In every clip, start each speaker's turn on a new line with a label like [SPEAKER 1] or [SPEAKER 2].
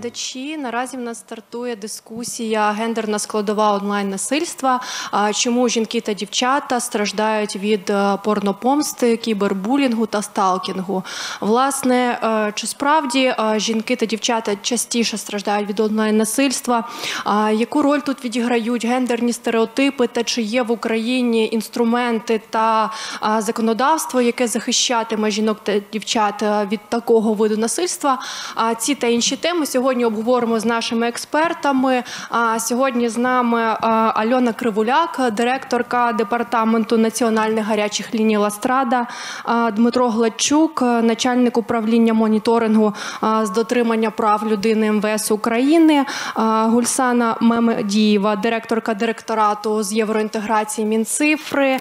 [SPEAKER 1] телеглядачі. Наразі в нас стартує дискусія «Гендерна складова онлайн-насильства. Чому жінки та дівчата страждають від порнопомсти, кібербулінгу та сталкінгу». Власне, чи справді жінки та дівчата частіше страждають від онлайн-насильства? Яку роль тут відіграють гендерні стереотипи та чи є в Україні інструменти та законодавство, яке захищатиме жінок та дівчат від такого виду насильства? Ці та інші теми сьогодні обговоримо з нашими експертами. Сьогодні з нами Альона Кривуляк, директорка Департаменту національних гарячих ліній «Ластрада», Дмитро Гладчук, начальник управління моніторингу з дотримання прав людини МВС України, Гульсана Мемедієва, директорка директорату з євроінтеграції Мінцифри,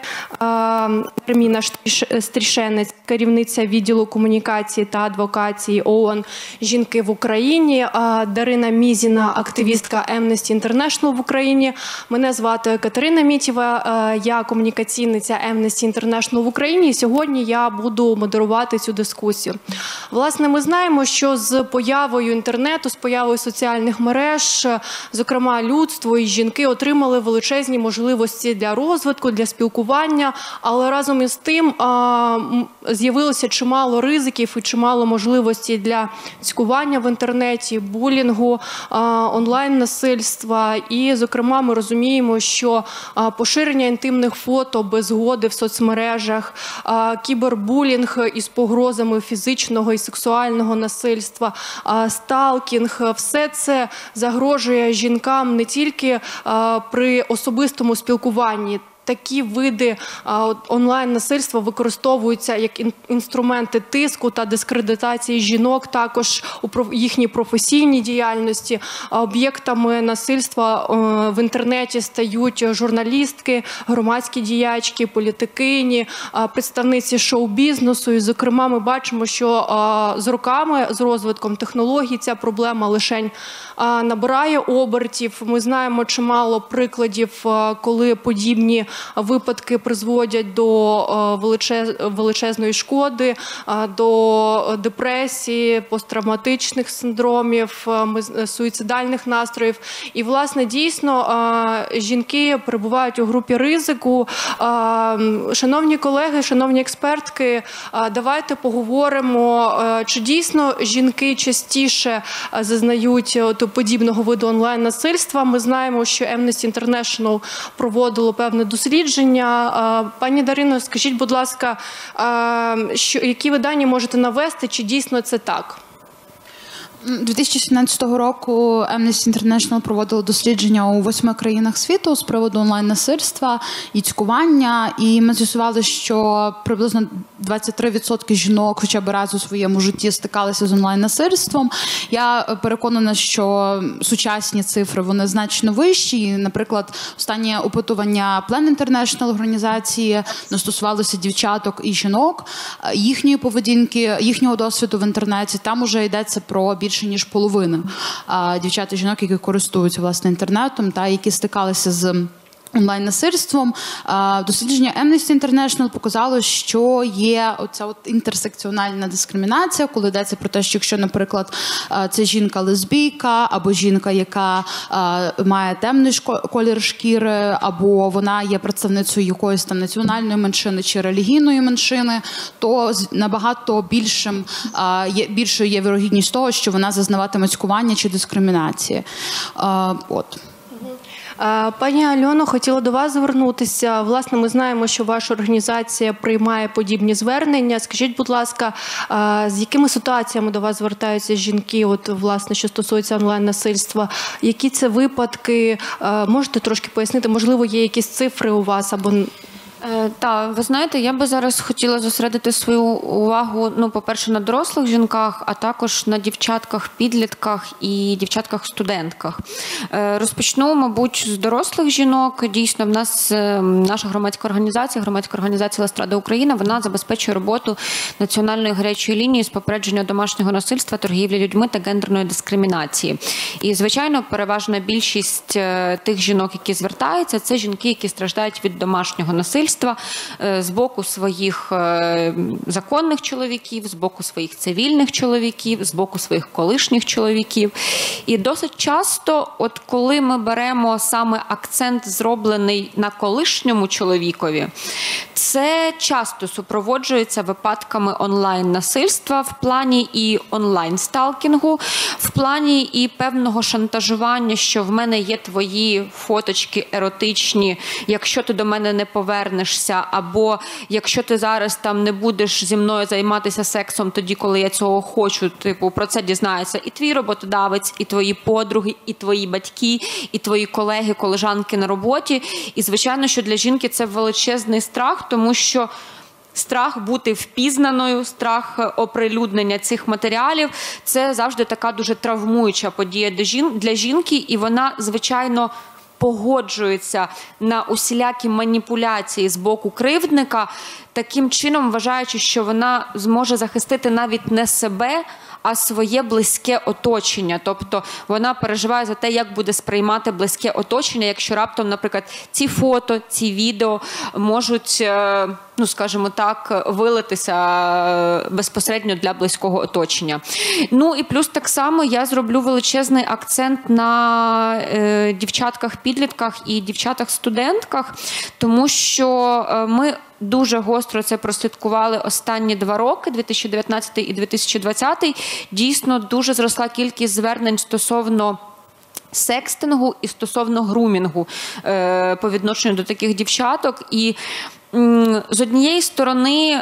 [SPEAKER 1] Ерміна Стрішенець, керівниця відділу комунікації та адвокації ООН «Жінки в Україні», Дарина Мізіна, активістка Amnesty International в Україні. Мене звати Катерина Мітєва, я комунікаційниця Amnesty International в Україні, і сьогодні я буду модерувати цю дискусію. Власне, ми знаємо, що з появою інтернету, з появою соціальних мереж, зокрема людство і жінки отримали величезні можливості для розвитку, для спілкування, але разом із тим з'явилося чимало ризиків і чимало можливостей для цькування в інтернеті, булінгу, онлайн-насильства. І, зокрема, ми розуміємо, що поширення інтимних фото без згоди в соцмережах, кібербулінг із погрозами фізичного і сексуального насильства, сталкінг – все це загрожує жінкам не тільки при особистому спілкуванні. Такі види онлайн-насильства використовуються як інструменти тиску та дискредитації жінок, також у їхній професійній діяльності. Об'єктами насильства в інтернеті стають журналістки, громадські діячки, політикині, представниці шоу-бізнесу. І, зокрема, ми бачимо, що з роками, з розвитком технологій ця проблема лише набирає обертів. Ми знаємо чимало прикладів, коли подібні випадки призводять до величезної шкоди, до депресії, посттравматичних синдромів, суїцидальних настроїв. І, власне, дійсно, жінки перебувають у групі ризику. Шановні колеги, шановні експертки, давайте поговоримо, чи дійсно жінки частіше зазнають подібного виду онлайн-насильства. Ми знаємо, що Amnesty International проводило певне дослідження. Пані Дарино, скажіть, будь ласка, які ви дані можете навести, чи дійсно це так?
[SPEAKER 2] 2017 року Amnesty International проводило дослідження у 8 країнах світу з приводу онлайн-насильства і цькування, і ми з'ясували, що приблизно 23% жінок хоча б раз у своєму житті стикалися з онлайн-насильством. Я переконана, що сучасні цифри, вони значно вищі. Наприклад, останнє опитування Plan International організації стосувалося дівчаток і жінок, їхньої поведінки, їхнього досвіду в інтернеті. Там уже йдеться про більше ніж половину дівчат і жінок, які користуються, власне, інтернетом та які стикалися з онлайн-насильством. Дослідження Amnesty International показало, що є оця інтерсекціональна дискримінація, коли йдеться про те, що якщо, наприклад, це жінка-лесбійка, або жінка, яка має темний колір шкіри, або вона є представницею якоїсь там національної меншини чи релігійної меншини, то набагато більшою є вірогідність того, що вона зазнаватиме цькування чи дискримінації.
[SPEAKER 1] Пані Альоно, хотіла до вас звернутися. Власне, ми знаємо, що ваша організація приймає подібні звернення. Скажіть, будь ласка, з якими ситуаціями до вас звертаються жінки, власне, що стосується онлайн-насильства? Які це випадки? Можете трошки пояснити? Можливо, є якісь цифри у вас або...
[SPEAKER 3] Так, ви знаєте, я би зараз хотіла зосередити свою увагу, по-перше, на дорослих жінках, а також на дівчатках-підлітках і дівчатках-студентках. Розпочну, мабуть, з дорослих жінок. Дійсно, в нас наша громадська організація «Ластрада Україна», вона забезпечує роботу Національної гарячої лінії з попередження домашнього насильства, торгівлі людьми та гендерної дискримінації. І, звичайно, переважна більшість тих жінок, які звертаються, це жінки, які страждають від домашнього насильства, насильства з боку своїх законних чоловіків, з боку своїх цивільних чоловіків, з боку своїх колишніх чоловіків. І досить часто, от коли ми беремо саме акцент, зроблений на колишньому чоловікові, це часто супроводжується випадками онлайн-насильства в плані і онлайн-сталкінгу, в плані і певного шантажування, що в мене є твої фоточки еротичні, якщо ти до мене не повернешся, або якщо ти зараз там не будеш зі мною займатися сексом тоді, коли я цього хочу, типу, про це дізнається і твій роботодавець, і твої подруги, і твої батьки, і твої колеги, колежанки на роботі. І, звичайно, що для жінки це величезний страх, тому що страх бути впізнаною, страх оприлюднення цих матеріалів – це завжди така дуже травмуюча подія для жінки, і вона, звичайно, погоджується на усілякі маніпуляції з боку кривдника, таким чином вважаючи, що вона зможе захистити навіть не себе, а своє близьке оточення. Тобто вона переживає за те, як буде сприймати близьке оточення, якщо раптом, наприклад, ці фото, ці відео можуть, ну, скажімо так, вилитися безпосередньо для близького оточення. Ну і плюс так само я зроблю величезний акцент на дівчатках-підлітках і дівчатах-студентках, тому що ми дуже гостро це прослідкували останні 2 роки, 2019 і 2020. Дійсно, дуже зросла кількість звернень стосовно секстингу і стосовно грумінгу по відношенню до таких дівчаток. І з однієї сторони,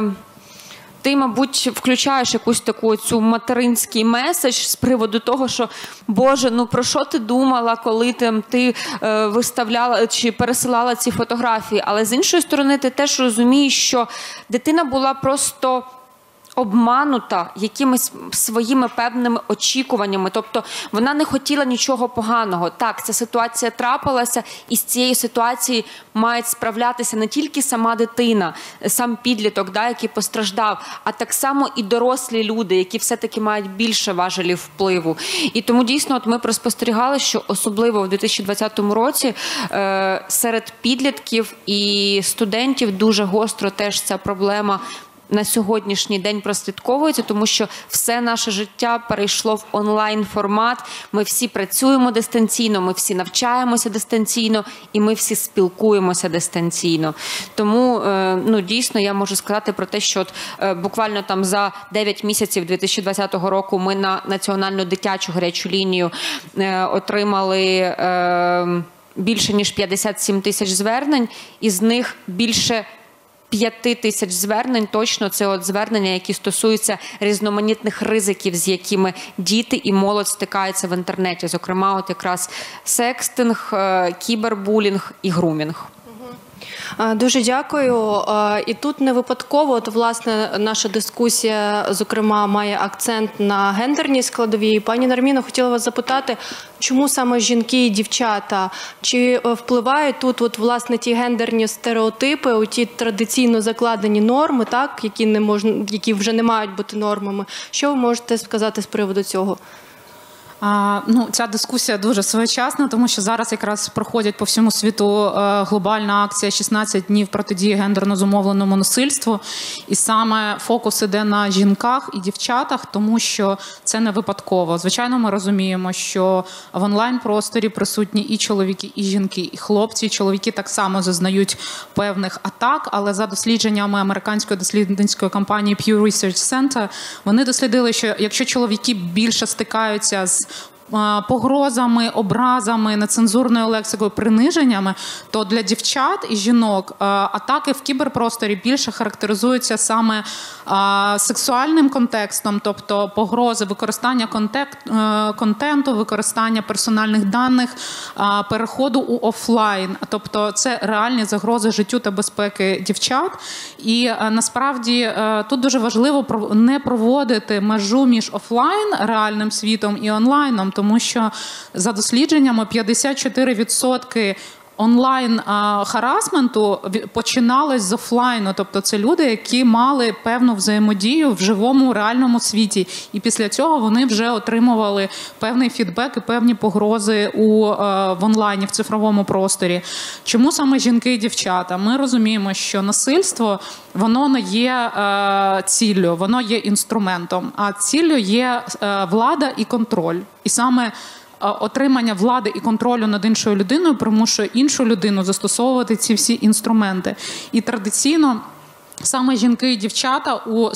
[SPEAKER 3] ти, мабуть, включаєш якусь таку цю материнський меседж з приводу того, що, Боже, ну про що ти думала, коли ти виставляла чи пересилала ці фотографії? Але з іншої сторони, ти теж розумієш, що дитина була просто обманута якимись своїми певними очікуваннями. Тобто вона не хотіла нічого поганого. Так, ця ситуація трапилася, і з цієї ситуації має справлятися не тільки сама дитина, сам підліток, да, який постраждав, а так само і дорослі люди, які все-таки мають більше важелів впливу. І тому дійсно от ми проспостерігали, що особливо в 2020 році серед підлітків і студентів дуже гостро теж ця проблема на сьогоднішній день прослідковується, тому що все наше життя перейшло в онлайн-формат. Ми всі працюємо дистанційно, ми всі навчаємося дистанційно і ми всі спілкуємося дистанційно. Тому, ну, дійсно, я можу сказати про те, що от, буквально там за 9 місяців 2020 року ми на Національну дитячу гарячу лінію отримали більше ніж 57 тисяч звернень, із них більше 5 тисяч звернень, точно це от звернення, які стосуються різноманітних ризиків, з якими діти і молодь стикаються в інтернеті. Зокрема, от якраз секстинг, кібербулінг і грумінг.
[SPEAKER 1] Дуже дякую. І тут не випадково, от, власне, наша дискусія, зокрема, має акцент на гендерній складовій. Пані Нарміно, хотіла вас запитати, чому саме жінки і дівчата? Чи впливають тут, от, власне, ті гендерні стереотипи, ті традиційно закладені норми, так, які вже не мають бути нормами? Що ви можете сказати з приводу цього?
[SPEAKER 4] Ну, ця дискусія дуже своєчасна, тому що зараз якраз проходять по всьому світу глобальна акція «16 днів протидії гендерно зумовленому насильству». І саме фокус іде на жінках і дівчатах, тому що це не випадково. Звичайно, ми розуміємо, що в онлайн-просторі присутні і чоловіки, і жінки, і хлопці. Чоловіки так само зазнають певних атак, але за дослідженнями американської дослідницької компанії Pew Research Center, вони дослідили, що якщо чоловіки більше стикаються з погрозами, образами, нецензурною лексикою, приниженнями, то для дівчат і жінок атаки в кіберпросторі більше характеризуються саме сексуальним контекстом, тобто погрози, використання контенту, використання персональних даних, переходу у офлайн. Тобто це реальні загрози життю та безпеки дівчат. І насправді тут дуже важливо не проводити межу між офлайн, реальним світом і онлайном, тому що за дослідженнями 54% онлайн-харасменту починалось з офлайну. Тобто це люди, які мали певну взаємодію в живому, реальному світі. І після цього вони вже отримували певний фідбек і певні погрози в онлайні, в цифровому просторі. Чому саме жінки і дівчата? Ми розуміємо, що насильство, воно не є ціллю, воно є інструментом. А ціллю є влада і контроль. І саме отримання влади і контролю над іншою людиною примушує іншу людину застосовувати ці всі інструменти. І традиційно саме жінки і дівчата в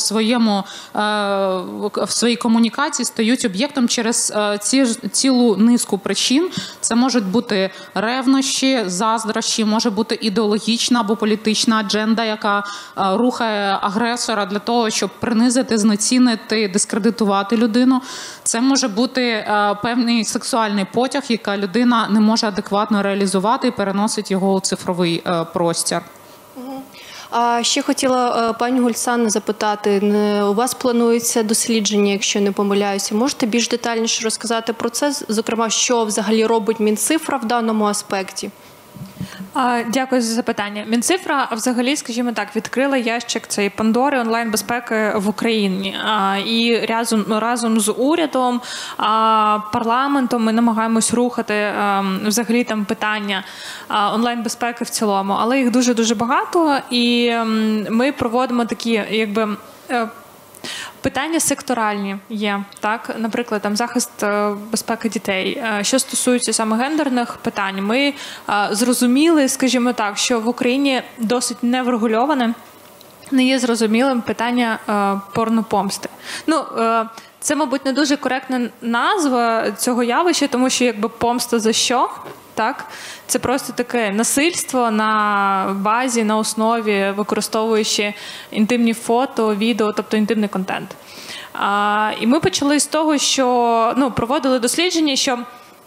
[SPEAKER 4] своїй комунікації стають об'єктом через цілу низку причин. Це можуть бути ревнощі, заздрощі, може бути ідеологічна або політична адженда, яка рухає агресора для того, щоб принизити, знецінити, дискредитувати людину. Це може бути певний сексуальний потяг, яка людина не може адекватно реалізувати і переносить його у цифровий простір.
[SPEAKER 1] Ще хотіла пані Гульсан запитати, у вас планується дослідження, якщо не помиляюся. Можете більш детальніше розказати про це, зокрема, що взагалі робить Мінцифра в даному аспекті?
[SPEAKER 5] Дякую за запитання. Мінцифра взагалі, скажімо так, відкрила ящик цієї Пандори онлайн-безпеки в Україні. І разом з урядом, парламентом ми намагаємось рухати взагалі там питання онлайн-безпеки в цілому. Але їх дуже-дуже багато, і ми проводимо такі, якби, питання секторальні є, так, наприклад, там захист безпеки дітей. Що стосується саме гендерних питань, ми зрозуміли, скажімо так, що в Україні досить неврегульоване, не є зрозумілим питання порнопомсти. Це, мабуть, не дуже коректна назва цього явища, тому що якби помста за що? Так? Це просто таке насильство на базі, на основі, використовуючи інтимні фото, відео, тобто інтимний контент. І ми почали з того, що проводили дослідження, що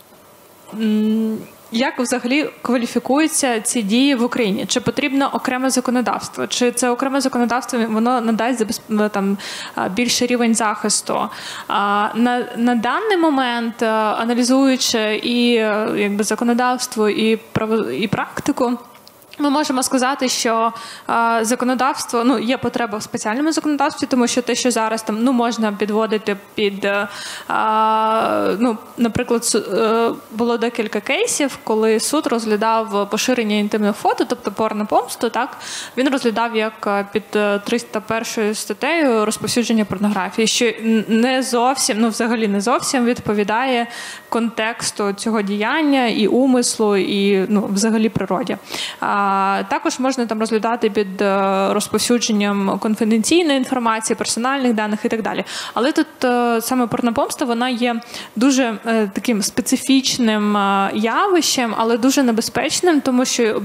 [SPEAKER 5] як взагалі кваліфікуються ці дії в Україні? Чи потрібно окреме законодавство? Чи це окреме законодавство, воно надасть там більший рівень захисту? На даний момент, аналізуючи і якби законодавство, і практику, ми можемо сказати, що законодавство, є потреба в спеціальному законодавстві, тому що те, що зараз там, можна підводити під, наприклад, було декілька кейсів, коли суд розглядав поширення інтимних фото, тобто порнопомсту, так, він розглядав як під 301 статтею розповсюдження порнографії, що не зовсім, взагалі не зовсім відповідає контексту цього діяння і умислу, і взагалі природі. Також можна там розглядати під розповсюдженням конфіденційної інформації, персональних даних і так далі. Але тут саме порнопомста, вона є дуже таким специфічним явищем, але дуже небезпечним, тому що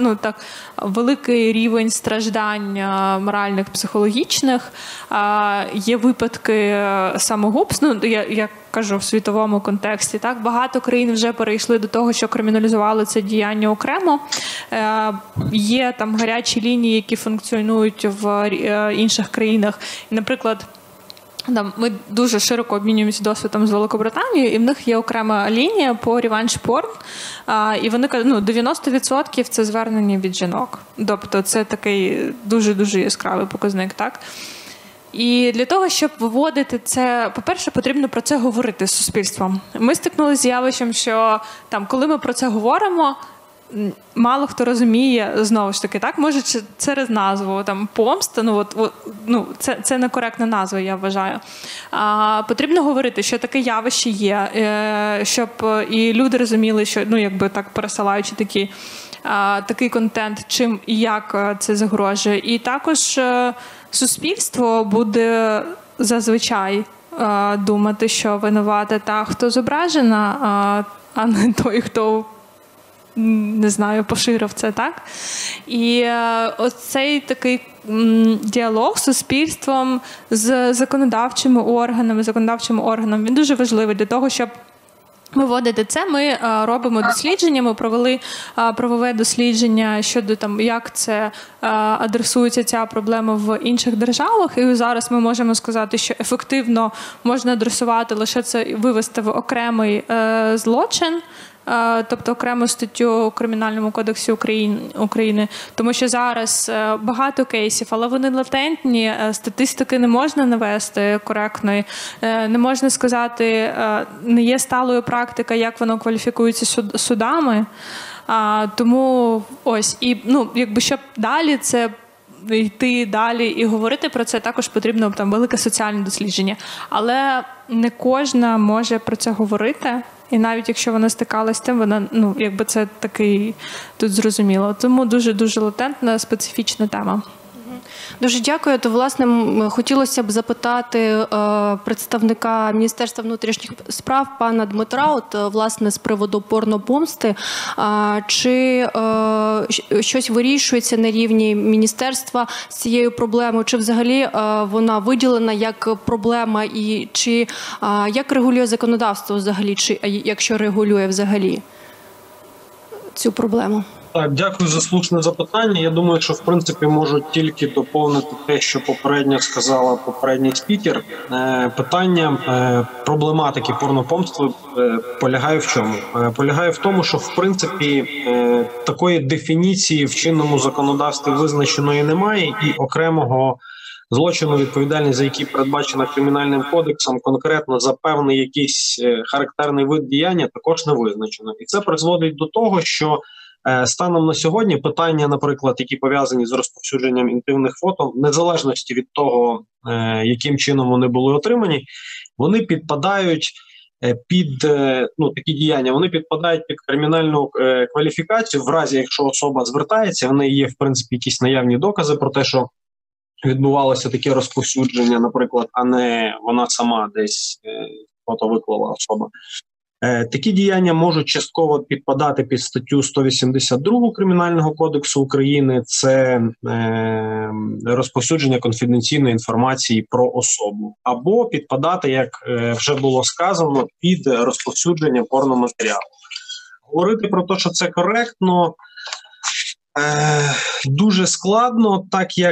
[SPEAKER 5] великий рівень страждань моральних, психологічних, є випадки самогубств, я кажу в світовому контексті. Так, багато країн вже перейшли до того, що криміналізували це діяння окремо. Є там гарячі лінії, які функціонують в інших країнах. Наприклад, ми дуже широко обмінюємося досвідом з Великобританією, і в них є окрема лінія по реванш-порн. І вони кажуть, 90% це звернення від жінок. Тобто це такий дуже-дуже яскравий показник, так? І для того, щоб виводити це, по-перше, потрібно про це говорити з суспільством. Ми стикнулися з явищем, що коли ми про це говоримо, мало хто розуміє, знову ж таки, так, може через назву, помста, це некоректна назва, я вважаю. Потрібно говорити, що таке явище є, щоб і люди розуміли, що, пересилаючи такий контент, чим і як це загрожує. І також суспільство буде зазвичай думати, що винувата та, хто зображена, а не той, хто, не знаю, поширив це, так? І оцей такий діалог з суспільством, з законодавчими органами, він дуже важливий для того, щоб виводити це. Ми робимо дослідження, ми провели правове дослідження щодо як це адресується ця проблема в інших державах. І зараз ми можемо сказати, що ефективно можна адресувати лише це, вивести в окремий злочин, тобто окрему статтю у Кримінальному кодексі України, тому що зараз багато кейсів, але вони латентні, статистики не можна навести коректної, не можна сказати, не є сталою практика, як воно кваліфікується судами. Тому ось, і якби щоб далі це йти далі і говорити про це, також потрібно там велике соціальне дослідження. Але не кожна може про це говорити. І навіть якщо вона стикалась з тим, вона, якби це такий тут зрозуміло. Тому дуже-дуже латентна, специфічна тема.
[SPEAKER 1] Дуже дякую. То, власне, хотілося б запитати представника Міністерства внутрішніх справ пана Дмитра, власне, з приводу порнопомсти. Чи щось вирішується на рівні міністерства з цією проблемою, чи взагалі вона виділена як проблема, і чи як регулює законодавство взагалі, чи якщо регулює взагалі цю проблему?
[SPEAKER 6] Так, дякую за слушне запитання. Я думаю, що в принципі можу тільки доповнити те, що попередньо сказала попередній спікер. Питання проблематики порнопомства полягає в чому? Полягає в тому, що в принципі такої дефініції в чинному законодавстві визначеної немає, і окремого злочину, відповідальність за який передбачена Кримінальним кодексом, конкретно за певний якийсь характерний вид діяння, також не визначено. І це призводить до того, що станом на сьогодні питання, наприклад, які пов'язані з розповсюдженням інтимних фото, в незалежності від того, яким чином вони були отримані, вони підпадають під такі діяння, вони підпадають під кримінальну кваліфікацію в разі, якщо особа звертається, в неї є, в принципі, якісь наявні докази про те, що відбувалося таке розповсюдження, наприклад, а не вона сама десь фото виклала особа. Такі діяння можуть частково підпадати під статтю 182 Кримінального кодексу України. Це розповсюдження конфіденційної інформації про особу. Або підпадати, як вже було сказано, під розповсюдження порноматеріалу. Говорити про те, що це коректно, дуже складно, так як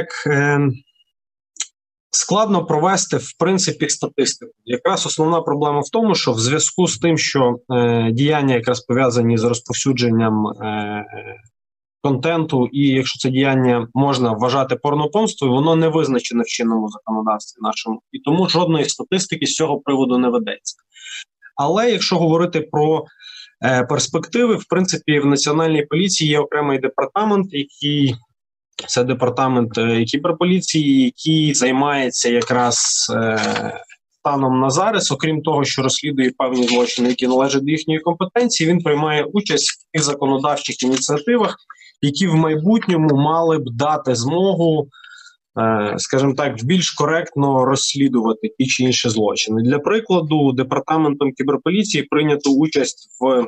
[SPEAKER 6] складно провести, в принципі, статистику. Якраз основна проблема в тому, що в зв'язку з тим, що діяння якраз пов'язані з розповсюдженням контенту, і якщо це діяння можна вважати порнопомствою, воно не визначене в чинному законодавстві нашому. І тому жодної статистики з цього приводу не ведеться. Але якщо говорити про перспективи, в принципі, в Національній поліції є окремий департамент, який це департамент кіберполіції, який займається якраз станом на зараз. Окрім того, що розслідує певні злочини, які належать до їхньої компетенції, він приймає участь в тих законодавчих ініціативах, які в майбутньому мали б дати змогу, скажімо так, більш коректно розслідувати ті чи інші злочини. Для прикладу, департаментом кіберполіції прийнято участь в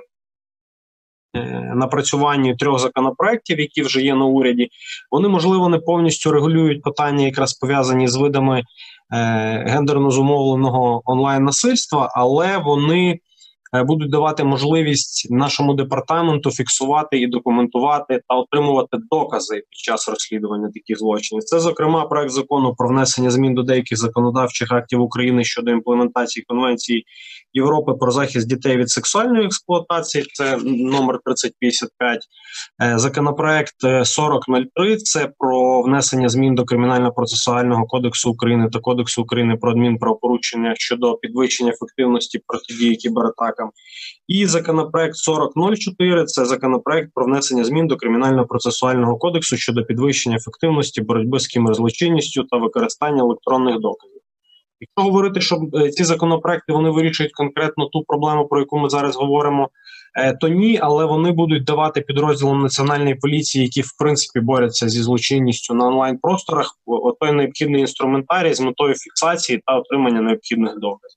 [SPEAKER 6] напрацюванні 3 законопроєктів, які вже є на уряді. Вони, можливо, не повністю регулюють питання, якраз пов'язані з видами гендерно зумовленого онлайн-насильства, але вони будуть давати можливість нашому департаменту фіксувати і документувати та отримувати докази під час розслідування таких злочинів. Це, зокрема, проект закону про внесення змін до деяких законодавчих актів України щодо імплементації Конвенції Європи про захист дітей від сексуальної експлуатації, це номер 3055. Законопроект 4003, це про внесення змін до Кримінально-процесуального кодексу України та Кодексу України про адмінправопорушення щодо підвищення ефективності протидії кібератакам. І законопроект 4004, це законопроект про внесення змін до Кримінально-процесуального кодексу щодо підвищення ефективності боротьби з кіберзлочинністю та використання електронних доказів. Якщо говорити, що ці законопроекти вони вирішують конкретно ту проблему, про яку ми зараз говоримо, то ні, але вони будуть давати підрозділам Національної поліції, які в принципі борються зі злочинністю на онлайн-просторах, той необхідний інструментарій з метою фіксації та отримання необхідних доказів.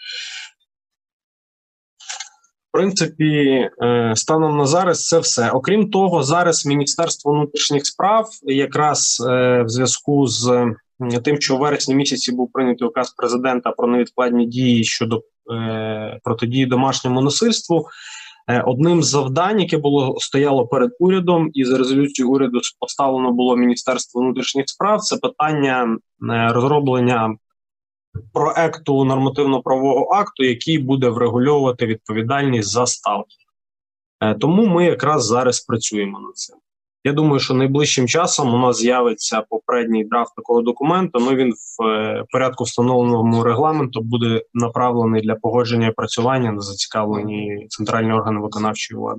[SPEAKER 6] В принципі, станом на зараз це все. Окрім того, зараз Міністерство внутрішніх справ якраз в зв'язку з тим, що в вересні місяці був прийнятий указ президента про невідкладні дії щодо протидії домашньому насильству, одним з завдань, яке стояло перед урядом, і за резолюцією уряду поставлено було Міністерство внутрішніх справ, це питання розроблення проекту нормативно-правового акту, який буде врегульовувати відповідальність за сталкінг. Тому ми якраз зараз працюємо над цим. Я думаю, що найближчим часом у нас з'явиться попередній драфт такого документу, він в порядку встановленому регламенту буде направлений для погодження і опрацювання на зацікавлені центральні органи виконавчої влади.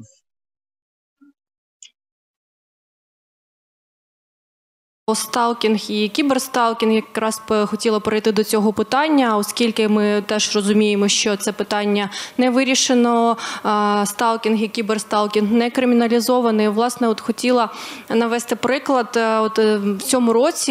[SPEAKER 1] Сталкінг і кіберсталкінг, якраз хотіла перейти до цього питання, оскільки ми теж розуміємо, що це питання не вирішено, сталкінг і кіберсталкінг не криміналізований. Власне, хотіла навести приклад. В цьому році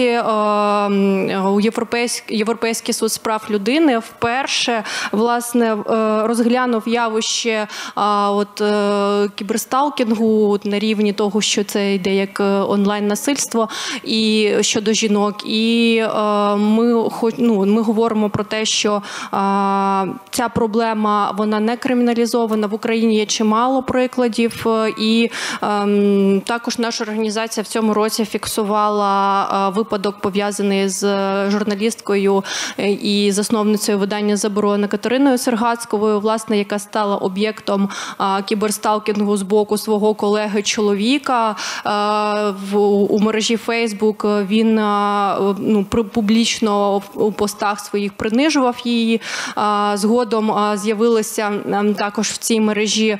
[SPEAKER 1] Європейський суд з прав людини вперше, власне, розглянув явище кіберсталкінгу на рівні того, що це йде як онлайн-насильство, і щодо жінок. І ми говоримо про те, що ця проблема, вона не криміналізована. В Україні є чимало прикладів. І також наша організація в цьому році фіксувала випадок, пов'язаний з журналісткою і засновницею видання «Заборона» Катериною Сергацьковою, власне, яка стала об'єктом кіберсталкінгу з боку свого колеги-чоловіка у мережі Facebook. Він публічно у постах своїх принижував її. Згодом з'явилися також в цій мережі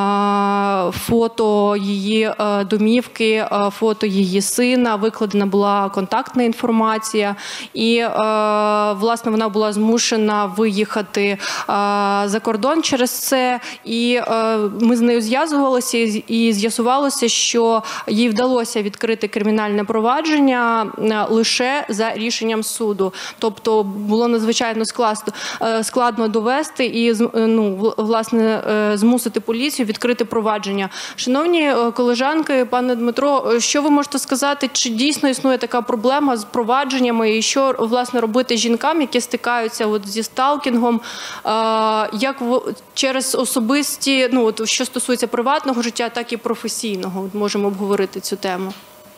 [SPEAKER 1] фото її домівки, фото її сина, викладена була контактна інформація. І, власне, вона була змушена виїхати за кордон через це. І ми з нею зв'язувалися і з'ясувалося, що їй вдалося відкрити кримінальне провадження лише за рішенням суду. Тобто було надзвичайно складно довести і, власне, змусити поліцію відкрити провадження. Шановні колежанки, пане Дмитро, що ви можете сказати, чи дійсно існує така проблема з провадженнями і що, власне, робити жінкам, які стикаються зі сталкінгом, як через особисті, що стосується приватного життя, так і професійного? Можемо обговорити цю тему.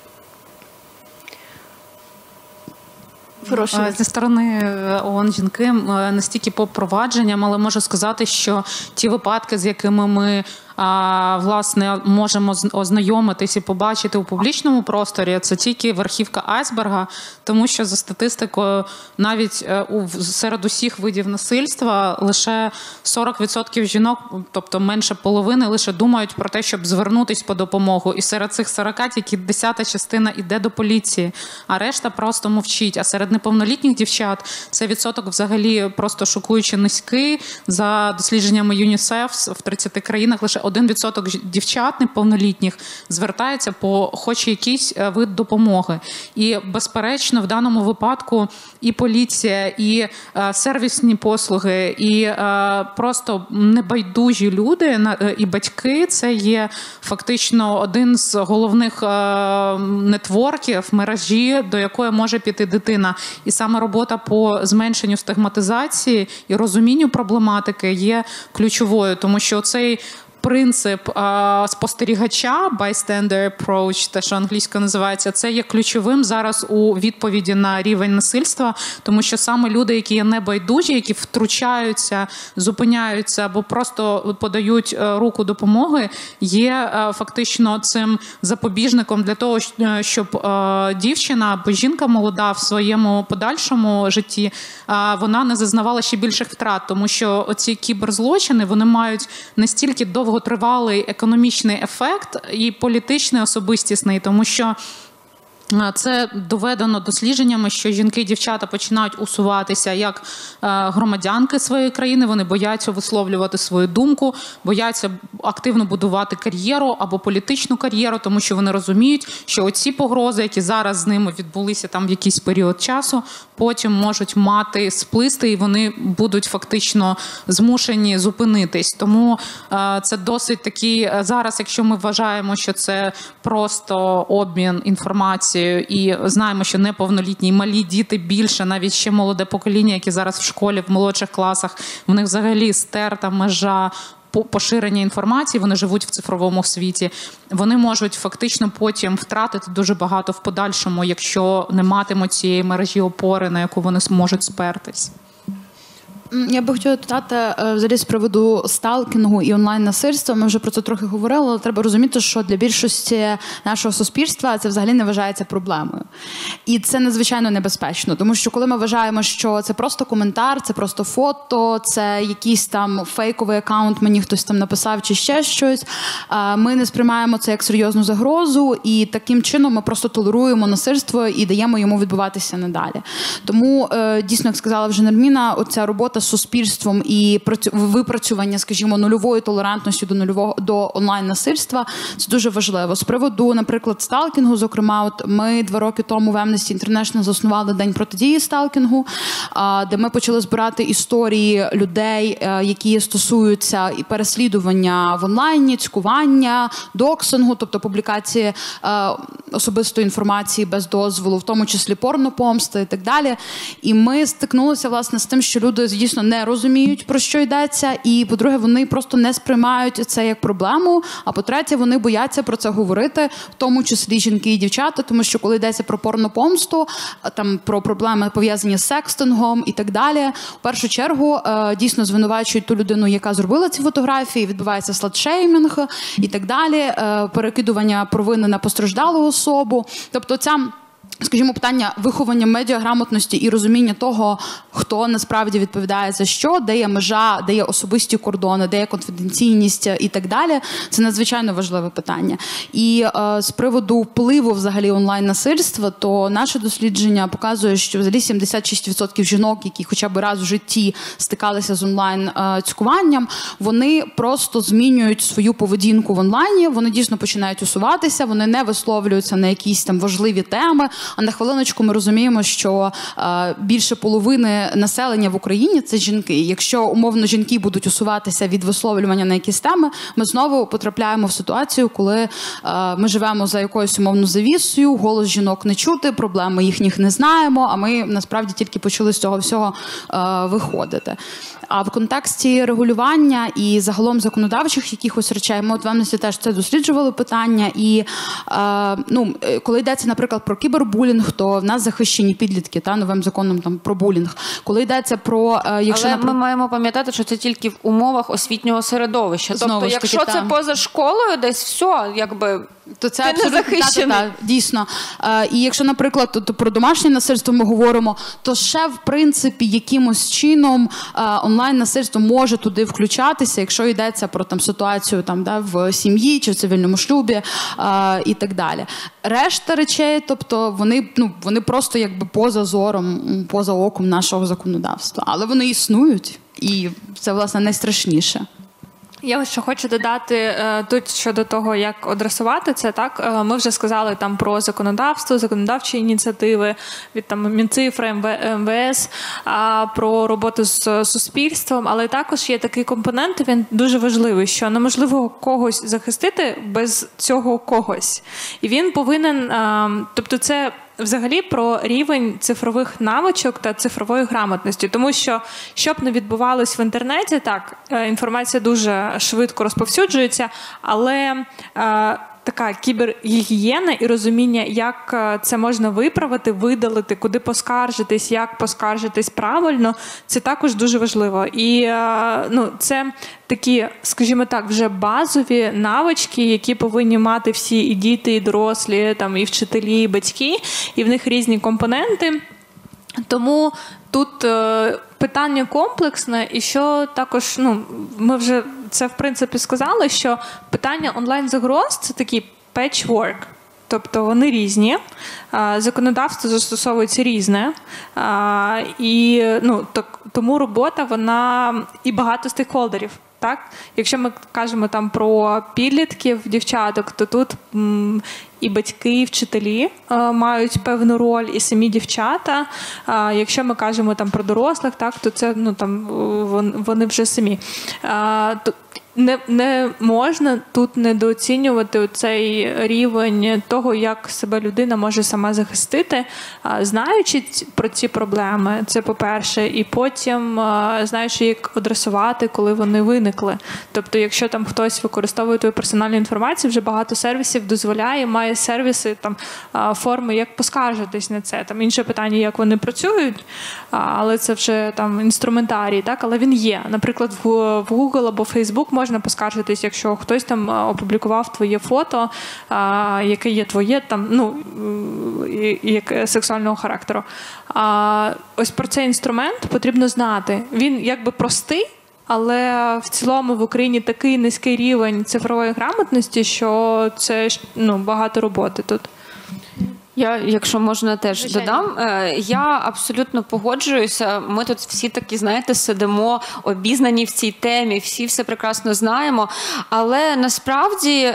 [SPEAKER 4] Зі сторони ООН жінки настільки по провадженням, але можу сказати, що ті випадки, з якими ми власне можемо ознайомитись і побачити у публічному просторі, це тільки верхівка айсберга, тому що за статистикою навіть серед усіх видів насильства лише 40% жінок, тобто менше половини, лише думають про те, щоб звернутись по допомогу. І серед цих 40 тільки 10-та частина йде до поліції, а решта просто мовчить. А серед неповнолітніх дівчат це відсоток взагалі просто шокуюче низький. За дослідженнями ЮНІСЕФ в 30 країнах лише 1% дівчат неповнолітніх звертається по хоч якийсь вид допомоги. І, безперечно, в даному випадку і поліція, і сервісні послуги, і просто небайдужі люди, і батьки – це є фактично один з головних нетворків, мережі, до якої може піти дитина. І саме робота по зменшенню стигматизації і розумінню проблематики є ключовою, тому що цей принцип спостерігача, bystander approach, те, що англійською називається, це є ключовим зараз у відповіді на рівень насильства, тому що саме люди, які є небайдужі, які втручаються, зупиняються або просто подають руку допомоги, є фактично цим запобіжником для того, щоб дівчина або жінка молода в своєму подальшому житті, вона не зазнавала ще більших втрат, тому що оці кіберзлочини, вони мають настільки довготривалий економічний ефект і політичний, особистісний, тому що це доведено дослідженнями, що жінки і дівчата починають усуватися як громадянки своєї країни, вони бояться висловлювати свою думку, бояться активно будувати кар'єру або політичну кар'єру, тому що вони розуміють, що оці погрози, які зараз з ними відбулися там в якийсь період часу, потім можуть мати сплисти, і вони будуть фактично змушені зупинитись. Тому це досить такий, зараз, якщо ми вважаємо, що це просто обмін інформацією, і знаємо, що неповнолітні, малі діти більше, навіть ще молоде покоління, які зараз в школі, в молодших класах, в них взагалі стерта межа поширення інформації, вони живуть в цифровому світі, вони можуть фактично потім втратити дуже багато в подальшому, якщо не матимуть цієї мережі опори, на яку вони зможуть спертись.
[SPEAKER 2] Я би хотіла додати взагалі з приводу сталкінгу і онлайн-насильства. Ми вже про це трохи говорили, але треба розуміти, що для більшості нашого суспільства це взагалі не вважається проблемою. І це надзвичайно небезпечно, тому що коли ми вважаємо, що це просто коментар, це просто фото, це якийсь там фейковий акаунт, мені хтось там написав чи ще щось, ми не сприймаємо це як серйозну загрозу, і таким чином ми просто толеруємо насильство і даємо йому відбуватися надалі. Тому, дійсно, як сказала вже Нерміна, оця робота з суспільством і випрацювання, скажімо, нульової толерантності до онлайн-насильства – це дуже важливо. З приводу, наприклад, сталкінгу, зокрема, от ми 2 роки тому в Amnesty International заснували День протидії сталкінгу, де ми почали збирати історії людей, які стосуються і переслідування в онлайні, цькування, доксингу, тобто публікації особистої інформації без дозволу, в тому числі порнопомсти і так далі. І ми стикнулися, власне, з тим, що люди, дійсно, не розуміють, про що йдеться, і, по-друге, вони просто не сприймають це як проблему, а по-третє, вони бояться про це говорити, в тому числі жінки і дівчата, тому що коли йдеться про порнопомсту, там, про проблеми, пов'язані з секстингом і так далі, в першу чергу, дійсно, звинувачують ту людину, яка зробила ці фотографії, відбувається сладшеймінг і так далі, перекидування провини на постраждалу особу. Тобто ця, скажімо, питання виховання медіаграмотності і розуміння того, хто насправді відповідає за що, де є межа, де є особисті кордони, де є конфіденційність і так далі. Це надзвичайно важливе питання. І з приводу впливу взагалі онлайн-насильства, то наше дослідження показує, що взагалі 76% жінок, які хоча б раз в житті стикалися з онлайн-цькуванням, вони просто змінюють свою поведінку в онлайні, вони дійсно починають усуватися, вони не висловлюються на якісь там важливі теми. А на хвилиночку ми розуміємо, що більше половини населення в Україні – це жінки. Якщо, умовно, жінки будуть усуватися від висловлювання на якісь теми, ми знову потрапляємо в ситуацію, коли ми живемо за якоюсь умовно завісою, голос жінок не чути, проблеми їхніх не знаємо, а ми насправді тільки почали з цього всього виходити. А в контексті регулювання і загалом законодавчих якихось речей, ми от в Amnesty теж це досліджували питання, і коли йдеться, наприклад, про кібербулінг, то в нас захищені підлітки новим законом там про булінг. Коли йдеться про...
[SPEAKER 3] Але ми маємо пам'ятати, що це тільки в умовах освітнього середовища. Тобто, якщо це поза школою, десь все, якби...
[SPEAKER 2] То це абсолютно захищений. Дійсно. І якщо, наприклад, про домашнє насильство ми говоримо, то ще, в принципі, якимось чином онлайн-насильство може туди включатися, якщо йдеться про там ситуацію в сім'ї чи в цивільному шлюбі і так далі. Решта речей, тобто вони просто якби поза зором, поза оком нашого законодавства. Але вони існують, і це, власне, найстрашніше.
[SPEAKER 5] Я ще хочу додати тут щодо того, як адресувати це. Так, ми вже сказали там про законодавство, законодавчі ініціативи від там Мінцифри, МВС, про роботу з суспільством, але також є такий компонент, він дуже важливий, що неможливо когось захистити без цього когось. І він повинен, тобто це взагалі про рівень цифрових навичок та цифрової грамотності. Тому що, щоб не відбувалось в інтернеті, так, інформація дуже швидко розповсюджується, але така кібергігієна і розуміння, як це можна виправити, видалити, куди поскаржитись, як поскаржитись правильно, це також дуже важливо. І це такі, скажімо так, вже базові навички, які повинні мати всі і діти, і дорослі, там, і вчителі, і батьки, і в них різні компоненти. Тому тут питання комплексне, і що також, ми вже це, в принципі, сказали, що питання онлайн-загроз – це такий patchwork. Тобто вони різні, законодавство застосовується різне, і тому робота, вона і багато стейкхолдерів. Так? Якщо ми кажемо там про підлітків, дівчаток, то тут і батьки, і вчителі мають певну роль, і самі дівчата. Якщо ми кажемо там про дорослих, так, то це вони вже самі. не можна тут недооцінювати цей рівень того, як себе людина може сама захистити, знаючи про ці проблеми, це по-перше, і потім знаючи, як адресувати, коли вони виникли. Тобто, якщо там хтось використовує твою персональну інформацію, вже багато сервісів дозволяє, має сервіси, там, форми, як поскаржитись на це. Там інше питання, як вони працюють, але це вже там інструментарій, так? Але він є. Наприклад, в Google або Facebook можна поскаржитись, якщо хтось там опублікував твоє фото, яке є твоє, там, ну, як сексуального характеру. Ось про цей інструмент потрібно знати. Він якби простий, але в цілому в Україні такий низький рівень цифрової грамотності, що це, ну, багато роботи тут.
[SPEAKER 3] Я, якщо можна, теж
[SPEAKER 1] Звичайно.
[SPEAKER 3] додам. Я абсолютно погоджуюся. Ми тут всі такі, знаєте, сидимо обізнані в цій темі, всі все прекрасно знаємо. Але насправді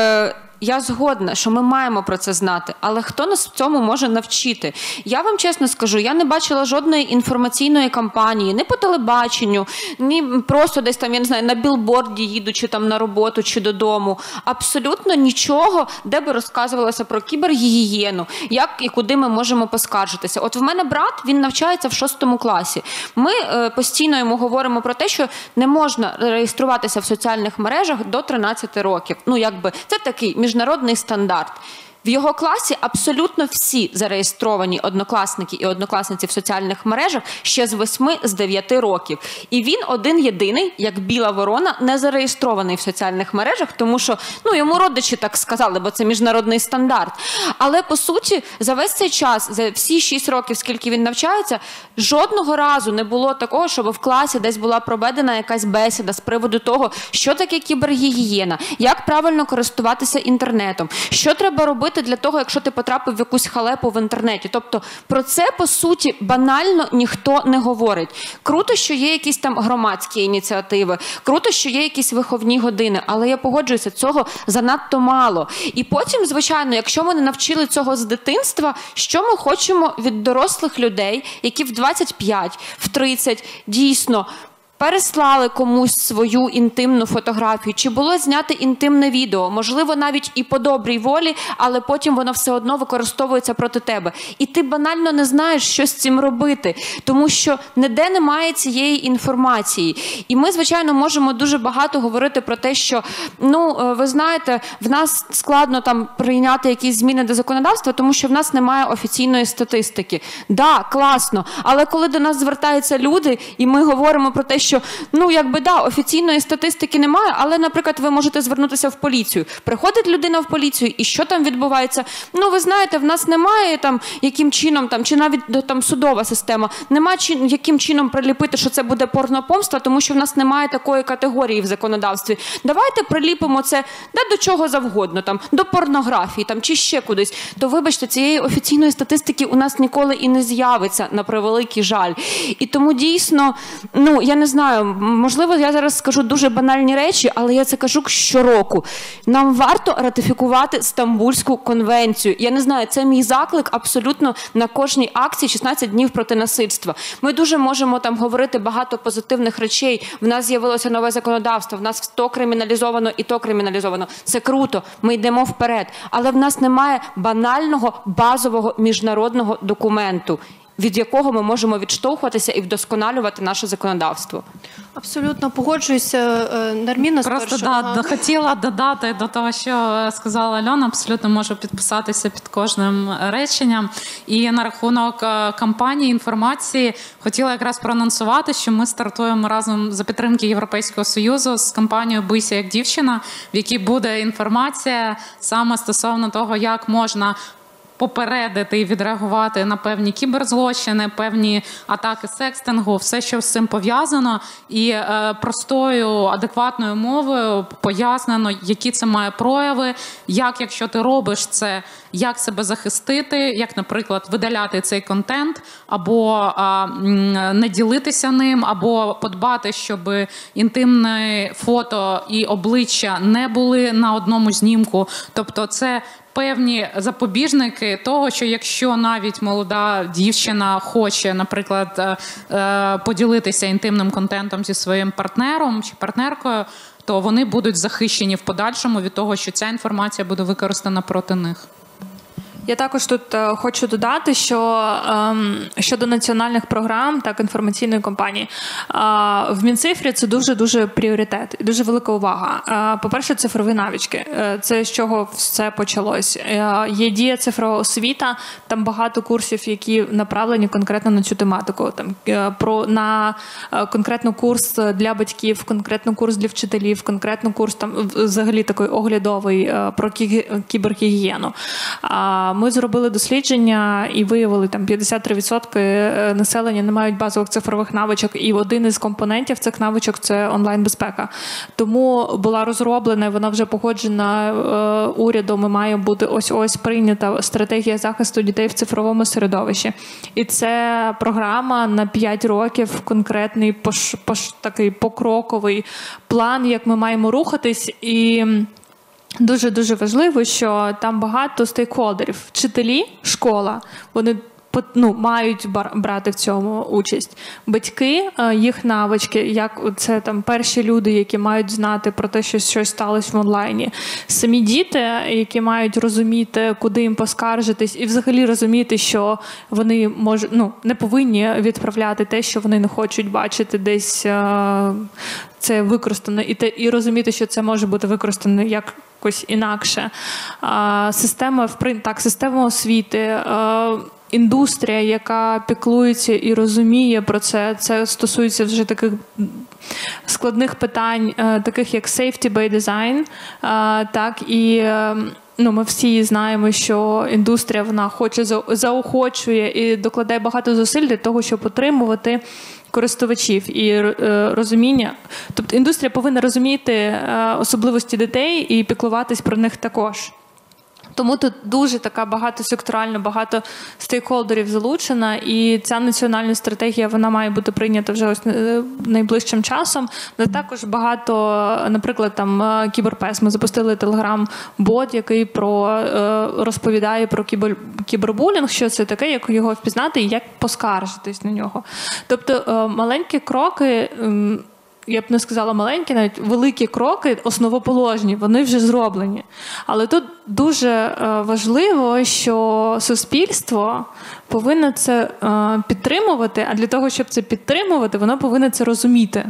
[SPEAKER 3] я згодна, що ми маємо про це знати, але хто нас в цьому може навчити? Я вам чесно скажу, я не бачила жодної інформаційної кампанії, ні по телебаченню, ні просто десь там, я не знаю, на білборді їдучи там на роботу чи додому. Абсолютно нічого, де би розказувалося про кібергігієну, як і куди ми можемо поскаржитися. От в мене брат, він навчається в 6 класі. Ми постійно йому говоримо про те, що не можна реєструватися в соціальних мережах до 13 років. Ну, якби, це такий міжнародний стандарт. В його класі абсолютно всі зареєстровані однокласники і однокласниці в соціальних мережах ще з 8-9 років. І він один-єдиний, як біла ворона, не зареєстрований в соціальних мережах, тому що, ну, йому родичі так сказали, бо це міжнародний стандарт. Але, по суті, за весь цей час, за всі 6 років, скільки він навчається, жодного разу не було такого, щоб в класі десь була проведена якась бесіда з приводу того, що таке кібергігієна, як правильно користуватися інтернетом, що треба робити для того, якщо ти потрапив в якусь халепу в інтернеті. Тобто про це, по суті, банально ніхто не говорить. Круто, що є якісь там громадські ініціативи, круто, що є якісь виховні години, але я погоджуюся, цього занадто мало. І потім, звичайно, якщо ми не навчили цього з дитинства, що ми хочемо від дорослих людей, які в 25, в 30 дійсно переслали комусь свою інтимну фотографію, чи було знято інтимне відео, можливо, навіть і по добрій волі, але потім воно все одно використовується проти тебе. І ти банально не знаєш, що з цим робити, тому що ніде немає цієї інформації. І ми, звичайно, можемо дуже багато говорити про те, що, ну, ви знаєте, в нас складно там прийняти якісь зміни до законодавства, тому що в нас немає офіційної статистики. Да, класно, але коли до нас звертаються люди, і ми говоримо про те, що, ну, якби, да, офіційної статистики немає, але, наприклад, ви можете звернутися в поліцію. Приходить людина в поліцію, і що там відбувається? Ну, ви знаєте, в нас немає там, яким чином, там, чи навіть там судова система, немає яким чином приліпити, що це буде порнопомство, тому що в нас немає такої категорії в законодавстві. Давайте приліпимо це до чого завгодно, там, до порнографії, там, чи ще кудись. То, вибачте, цієї офіційної статистики у нас ніколи і не з'явиться, на превеликий жаль. І тому дійсно, ну, я не знаю, можливо, я зараз скажу дуже банальні речі, але я це кажу щороку. Нам варто ратифікувати Стамбульську конвенцію. Я не знаю, це мій заклик абсолютно на кожній акції 16 днів проти насильства. Ми дуже можемо там говорити багато позитивних речей. В нас з'явилося нове законодавство, в нас то криміналізовано і то криміналізовано. Це круто, ми йдемо вперед. Але в нас немає банального, базового міжнародного документу, від якого ми можемо відштовхуватися і вдосконалювати наше законодавство.
[SPEAKER 1] Абсолютно погоджуюся. Нарміна
[SPEAKER 4] Просто
[SPEAKER 1] спершу.
[SPEAKER 4] хотіла додати до того, що сказала Альона, абсолютно можу підписатися під кожним реченням. І на рахунок кампанії інформації хотіла якраз проанонсувати, що ми стартуємо разом за підтримки Європейського Союзу з кампанією «Бийся як дівчина», в якій буде інформація саме стосовно того, як можна попередити і відреагувати на певні кіберзлочини, певні атаки секстингу, все, що з цим пов'язано. І простою, адекватною мовою пояснено, які це має прояви, як, якщо ти робиш це, як себе захистити, як, наприклад, видаляти цей контент, або не ділитися ним, або подбати, щоб інтимне фото і обличчя не були на одному знімку. Тобто це певні запобіжники того, що якщо навіть молода дівчина хоче, наприклад, поділитися інтимним контентом зі своїм партнером чи партнеркою, то вони будуть захищені в подальшому від того, що ця інформація буде використана проти них.
[SPEAKER 5] Я також тут хочу додати, що щодо національних програм, так, інформаційної кампанії, в Мінцифрі це дуже-дуже пріоритет і дуже велика увага. По-перше, цифрові навички. Це з чого все почалось. Є дія цифрова освіта, там багато курсів, які направлені конкретно на цю тематику. Там, на конкретно курс для батьків, конкретно курс для вчителів, конкретно курс там взагалі такий оглядовий про кібергігієну. Ми зробили дослідження і виявили, там 53% населення не мають базових цифрових навичок, і один із компонентів цих навичок – це онлайн-безпека. Тому була розроблена, вона вже погоджена урядом, і має бути ось-ось прийнята стратегія захисту дітей в цифровому середовищі. І це програма на 5 років, конкретний такий покроковий план, як ми маємо рухатись. І дуже-дуже важливо, що там багато стейкхолдерів. Вчителі, школа, вони мають брати в цьому участь. Батьки, їх навички, як це там перші люди, які мають знати про те, що щось сталося в онлайні. Самі діти, які мають розуміти, куди їм поскаржитись, і взагалі розуміти, що вони не повинні відправляти те, що вони не хочуть бачити десь це використано, і розуміти, що це може бути використано якось інакше. Система освіти, індустрія, яка піклується і розуміє про це. Це стосується вже таких складних питань, таких як safety by design. Так, і ми всі знаємо, що індустрія, вона заохочує і докладає багато зусиль для того, щоб отримувати користувачів і розуміння. Тобто індустрія повинна розуміти особливості дітей і піклуватись про них також. Тому тут дуже така багатосекторальна, багато стейкхолдерів залучена, і ця національна стратегія, вона має бути прийнята вже ось найближчим часом. Але також багато, наприклад, там Кіберпес. Ми запустили телеграм-бот, який розповідає про кібербулінг, що це таке, як його впізнати і як поскаржитись на нього. Тобто маленькі кроки, я б не сказала маленькі, навіть великі кроки, основоположні, вони вже зроблені. Але тут дуже важливо, що суспільство повинно це підтримувати, а для того, щоб це підтримувати, воно повинно це розуміти.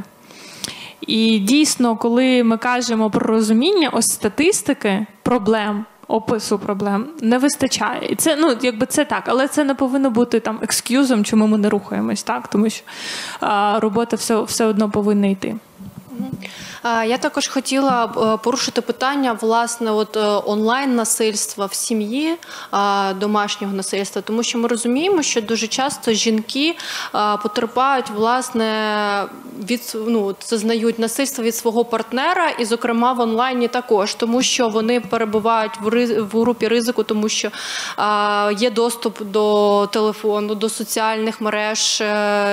[SPEAKER 5] І дійсно, коли ми кажемо про розуміння, ось статистики проблем, опису проблем не вистачає. І це, це так, але це не повинно бути там екскюзом, чому ми не рухаємось, так? Тому що робота все одно повинна йти.
[SPEAKER 1] Я також хотіла порушити питання, власне, онлайн-насильства в сім'ї, домашнього насильства, тому що ми розуміємо, що дуже часто жінки потерпають, власне, зазнають насильство від свого партнера, і, зокрема, в онлайні також, тому що вони перебувають в групі ризику, тому що є доступ до телефону, до соціальних мереж,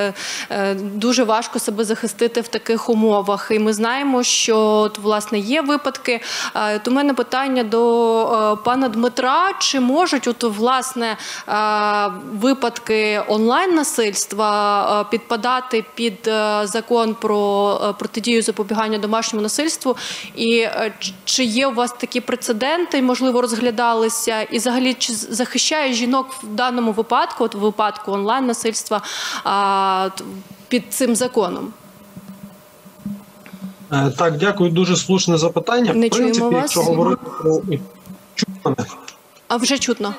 [SPEAKER 1] дуже важко себе захистити в таких умовах. І ми знаємо, що, власне, є випадки. У мене питання до пана Дмитра. Чи можуть, власне, випадки онлайн-насильства підпадати під закон про протидію запобігання домашньому насильству? І чи є у вас такі прецеденти, можливо, розглядалися? І, взагалі, чи захищає жінок в даному випадку, в випадку онлайн-насильства, під цим законом?
[SPEAKER 6] Так, дякую, дуже слушне запитання.
[SPEAKER 1] Не чуємо вас.
[SPEAKER 6] Якщо говорити про... Чутно?
[SPEAKER 1] А вже чутно.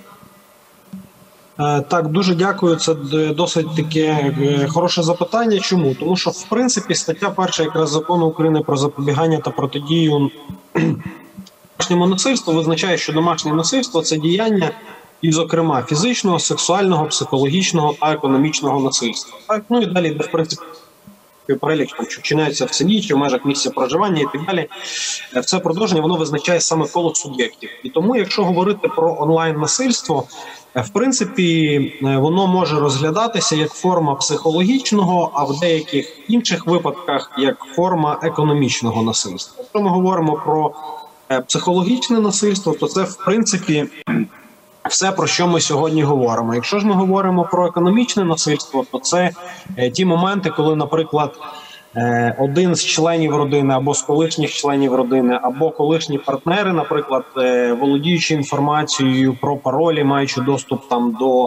[SPEAKER 6] Так, дуже дякую. Це досить таке хороше запитання. Чому? Тому що, в принципі, стаття 1 якраз Закону України про запобігання та протидію домашньому насильству визначає, що домашнє насильство – це діяння, і, зокрема, фізичного, сексуального, психологічного та економічного насильства. Так, і далі, в принципі, перелік, що вчиняється в селі, чи в межах місця проживання і так далі. Це продовження, воно визначає саме коло суб'єктів. І тому, якщо говорити про онлайн-насильство, в принципі, воно може розглядатися як форма психологічного, а в деяких інших випадках як форма економічного насильства. Якщо ми говоримо про психологічне насильство, то це, в принципі, все, про що ми сьогодні говоримо. Якщо ж ми говоримо про економічне насильство, то це ті моменти, коли, наприклад, один з членів родини або з колишніх членів родини, або колишні партнери, наприклад, володіючи інформацією про паролі, маючи доступ там до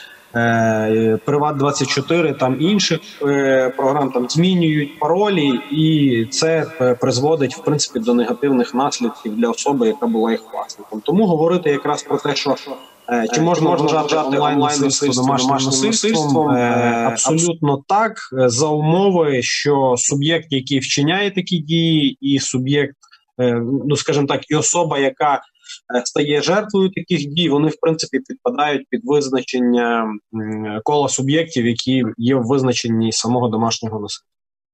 [SPEAKER 6] Приват24, там інших програм, там змінюють паролі, і це призводить, в принципі, до негативних наслідків для особи, яка була їх власником. Тому говорити якраз про те, що чи можна вважати онлайн-насильство домашнім насильством, абсолютно так, за умови, що суб'єкт, який вчиняє такі дії, і суб'єкт, ну скажімо так, і особа, яка стає жертвою таких дій, вони, в принципі, підпадають під визначення кола суб'єктів, які є в визначенні самого домашнього насильства.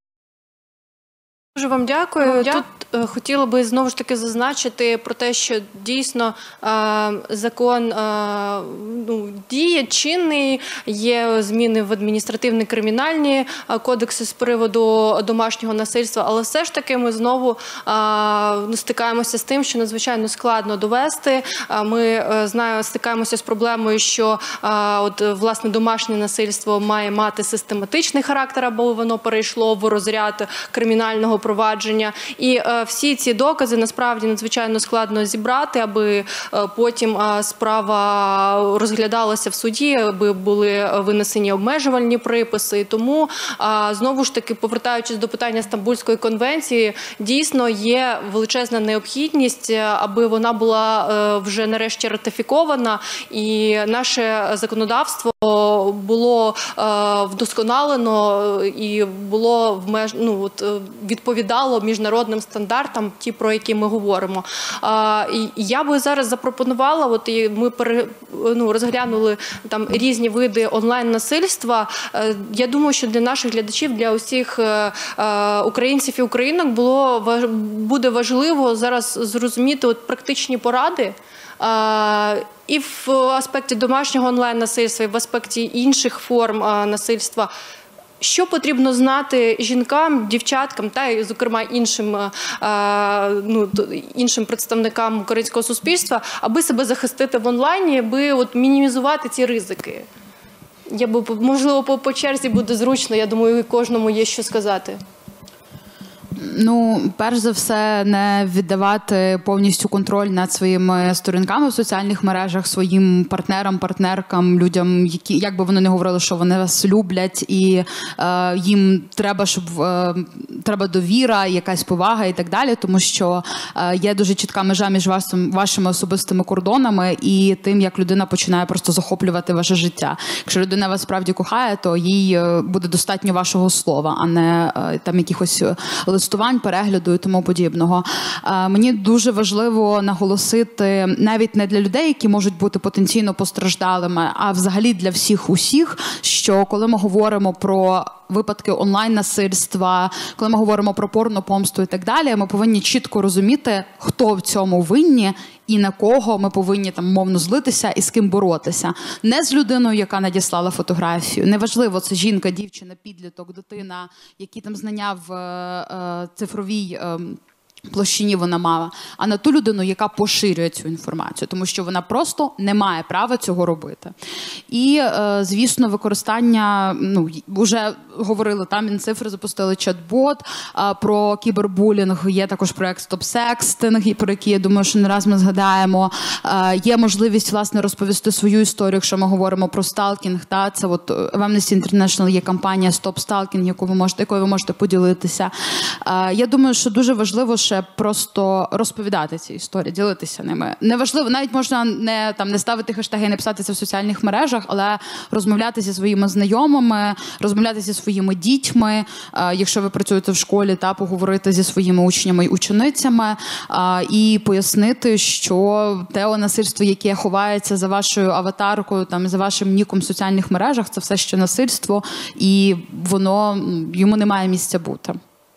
[SPEAKER 1] Дуже вам дякую. Тут хотіла би знову ж таки зазначити про те, що дійсно закон діє, чинний, є зміни в адміністративні, кримінальні кодекси з приводу домашнього насильства, але все ж таки ми знову стикаємося з тим, що надзвичайно складно довести. Ми стикаємося з проблемою, що власне домашнє насильство має мати систематичний характер, або воно перейшло в розряд кримінального провадження. І всі ці докази насправді надзвичайно складно зібрати, аби потім справа розглядалася в суді, аби були винесені обмежувальні приписи. Тому, знову ж таки, повертаючись до питання Стамбульської конвенції, дійсно є величезна необхідність, аби вона була вже нарешті ратифікована, і наше законодавство було вдосконалено і було відповідало міжнародним стандартам, ті, про які ми говоримо. І я би зараз запропонувала, ми розглянули там різні види онлайн-насильства. Я думаю, що для наших глядачів, для усіх українців і українок буде важливо зараз зрозуміти практичні поради, і в аспекті домашнього онлайн-насильства, і в аспекті інших форм насильства. Що потрібно знати жінкам, дівчаткам та й, зокрема, іншим представникам українського суспільства, аби себе захистити в онлайні, аби мінімізувати ці ризики? Можливо, по черзі буде зручно, я думаю, кожному є що сказати.
[SPEAKER 2] Перш за все, не віддавати повністю контроль над своїми сторінками в соціальних мережах, своїм партнерам, партнеркам, людям, які, як би вони не говорили, що вони вас люблять, і їм треба довіра, якась повага і так далі, тому що є дуже чітка межа між вашими особистими кордонами і тим, як людина починає просто захоплювати ваше життя. Якщо людина вас справді кохає, то їй буде достатньо вашого слова, а не там якихось листувань, перегляду і тому подібного. Мені дуже важливо наголосити, навіть не для людей, які можуть бути потенційно постраждалими, а взагалі для всіх-усіх, що коли ми говоримо про випадки онлайн-насильства, коли ми говоримо про порнопомсту і так далі, ми повинні чітко розуміти, хто в цьому винні і на кого ми повинні там мовно злитися і з ким боротися. Не з людиною, яка надіслала фотографію. Неважливо, це жінка, дівчина, підліток, дитина, які там знання в цифровій площині вона мала, а на ту людину, яка поширює цю інформацію, тому що вона просто не має права цього робити. І, звісно, використання, вже говорили, там Мінцифри запустили чат-бот про кібербулінг, є також проект Stop Sexting, про який, я думаю, що не раз ми згадаємо. Є можливість, власне, розповісти свою історію, якщо ми говоримо про сталкінг, це в Amnesty International є кампанія Stop Stalking, якою ви можете поділитися. Я думаю, що дуже важливо просто розповідати ці історії, ділитися ними. Неважливо, навіть можна не ставити хештеги і не писати це в соціальних мережах, але розмовляти зі своїми знайомими, розмовляти зі своїми дітьми, якщо ви працюєте в школі, поговорити зі своїми учнями і ученицями, і пояснити, що те насильство, яке ховається за вашою аватаркою, за вашим ніком в соціальних мережах, це все ще насильство, і йому немає місця бути.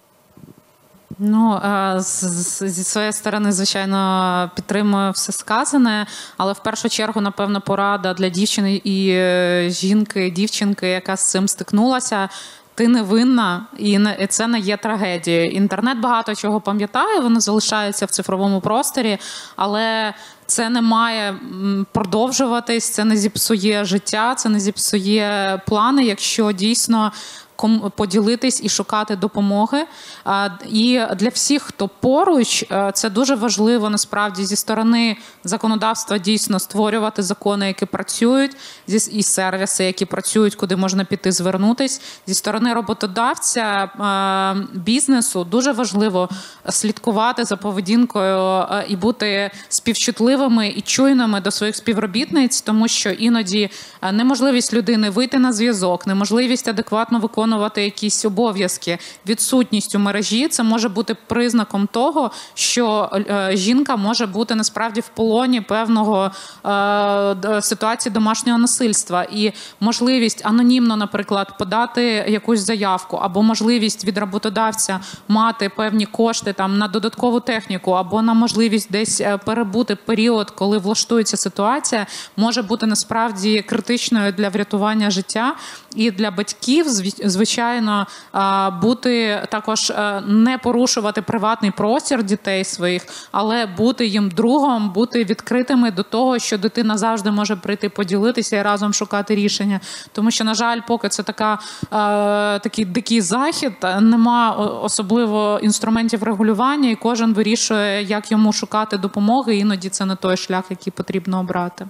[SPEAKER 4] Зі своєї сторони, звичайно, підтримую все сказане, але в першу чергу, напевно, порада для дівчини і жінки, дівчинки, яка з цим стикнулася. Ти не винна, і це не є трагедією. Інтернет багато чого пам'ятає, воно залишається в цифровому просторі, але це не має продовжуватись, це не зіпсує життя, це не зіпсує плани, якщо дійсно поділитись і шукати допомоги. І для всіх, хто поруч, це дуже важливо насправді зі сторони законодавства дійсно створювати закони, які працюють, і сервіси, які працюють, куди можна піти звернутись. Зі сторони роботодавця, бізнесу дуже важливо слідкувати за поведінкою і бути співчутливими і чуйними до своїх співробітниць, тому що іноді неможливість людини вийти на зв'язок, неможливість адекватно виконувати якісь обов'язки, відсутність у мережі, це може бути признаком того, що жінка може бути насправді в полоні певного ситуації домашнього насильства. І можливість анонімно, наприклад, подати якусь заявку, або можливість від роботодавця мати певні кошти там на додаткову техніку, або на можливість десь перебути період, коли влаштується ситуація, може бути насправді критичною для врятування життя. І для батьків, звичайно, бути також не порушувати приватний простір дітей своїх, але бути їм другом, бути відкритими до того, що дитина завжди може прийти поділитися і разом шукати рішення. Тому що, на жаль, поки це такий дикий захід, нема особливо інструментів регулювання, і кожен вирішує, як йому шукати допомоги, іноді це не той шлях, який потрібно обрати.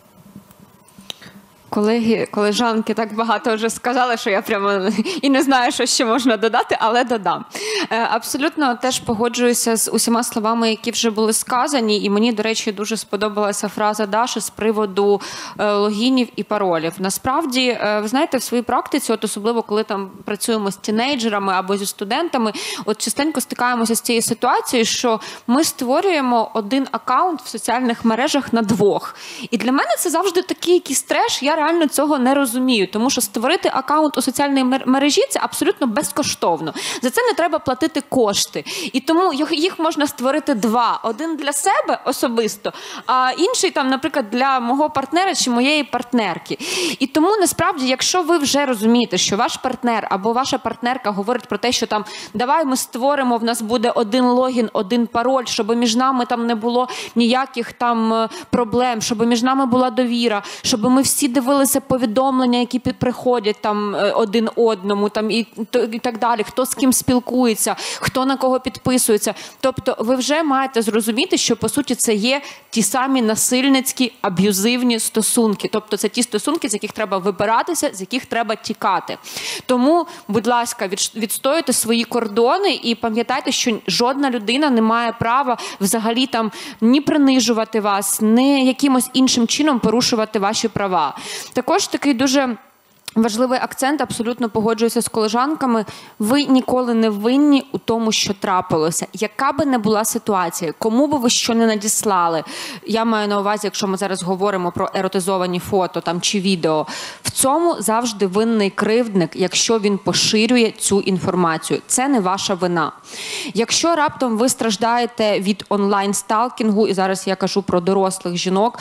[SPEAKER 3] Колеги, колежанки так багато вже сказали, що я прямо і не знаю, що ще можна додати, але додам. Абсолютно теж погоджуюся з усіма словами, які вже були сказані, і мені, до речі, дуже сподобалася фраза Даші з приводу логінів і паролів. Насправді, ви знаєте, в своїй практиці, от особливо коли там працюємо з тінейджерами або зі студентами, от частенько стикаємося з цією ситуацією, що ми створюємо один акаунт в соціальних мережах на двох. І для мене це завжди такий якийсь треш, я реально цього не розумію, тому що створити акаунт у соціальній мережі – це абсолютно безкоштовно. За це не треба платити кошти. І тому їх можна створити два. Один для себе особисто, а інший, там, наприклад, для мого партнера чи моєї партнерки. І тому, насправді, якщо ви вже розумієте, що ваш партнер або ваша партнерка говорить про те, що там давай ми створимо, в нас буде один логін, один пароль, щоб між нами там не було ніяких там проблем, щоб між нами була довіра, щоб ми всі дивилися повідомлення, які приходять там один одному, там і так далі, хто з ким спілкується, хто на кого підписується. Тобто ви вже маєте зрозуміти, що по суті це є ті самі насильницькі, аб'юзивні стосунки. Тобто це ті стосунки, з яких треба вибиратися, з яких треба тікати. Тому, будь ласка, відстоюйте свої кордони і пам'ятайте, що жодна людина не має права взагалі там ні принижувати вас, ні якимось іншим чином порушувати ваші права. Також такий дуже важливий акцент, абсолютно погоджуюся з колежанками. Ви ніколи не винні у тому, що трапилося. Яка би не була ситуація, кому би ви що не надіслали. Я маю на увазі, якщо ми зараз говоримо про еротизовані фото там, чи відео. В цьому завжди винний кривдник, якщо він поширює цю інформацію. Це не ваша вина. Якщо раптом ви страждаєте від онлайн-сталкінгу, і зараз я кажу про дорослих жінок,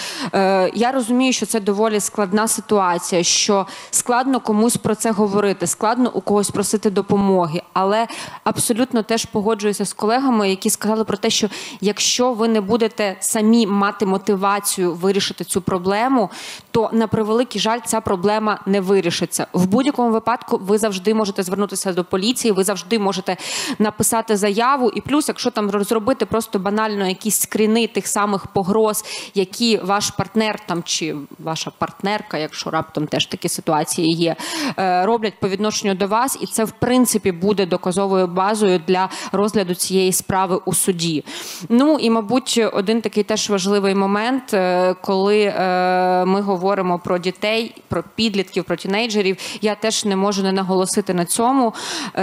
[SPEAKER 3] я розумію, що це доволі складна ситуація, що складно комусь про це говорити, складно у когось просити допомоги, але абсолютно теж погоджуюся з колегами, які сказали про те, що якщо ви не будете самі мати мотивацію вирішити цю проблему, то, на превеликий жаль, ця проблема не вирішиться. В будь-якому випадку ви завжди можете звернутися до поліції, ви завжди можете написати заяву, і плюс, якщо там розробити просто банально якісь скріни тих самих погроз, які ваш партнер там чи ваша партнерка, якщо раптом теж такі ситуації є, роблять по відношенню до вас, і це, в принципі, буде доказовою базою для розгляду цієї справи у суді. Ну, і, мабуть, один такий теж важливий момент, коли ми говоримо про дітей, про підлітків, про тінейджерів, я теж не можу не наголосити на цьому.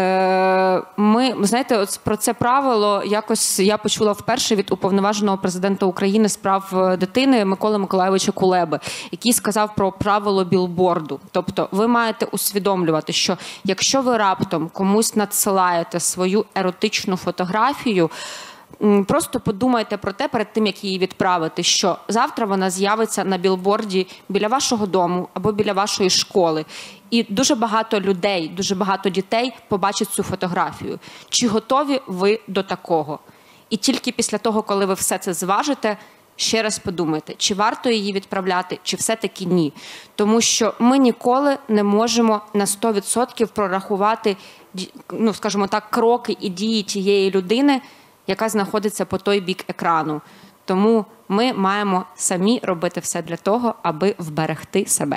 [SPEAKER 3] Ми, знаєте, от про це правило якось я почула вперше від уповноваженого президента України з прав дитини Миколи Миколайовича Кулеби, який сказав про правило білборду. Тобто ви маєте усвідомлювати, що якщо ви раптом комусь надсилаєте свою еротичну фотографію, просто подумайте про те перед тим, як її відправити, що завтра вона з'явиться на білборді біля вашого дому або біля вашої школи. І дуже багато людей, дуже багато дітей побачать цю фотографію. Чи готові ви до такого? І тільки після того, коли ви все це зважите, ще раз подумайте, чи варто її відправляти, чи все-таки ні. Тому що ми ніколи не можемо на 100% прорахувати, ну, скажімо так, кроки і дії тієї людини, яка знаходиться по той бік екрану. Тому ми маємо самі робити все для того, аби вберегти себе.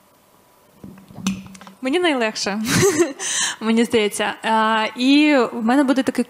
[SPEAKER 5] Мені найлегше, мені здається. І в мене буде такий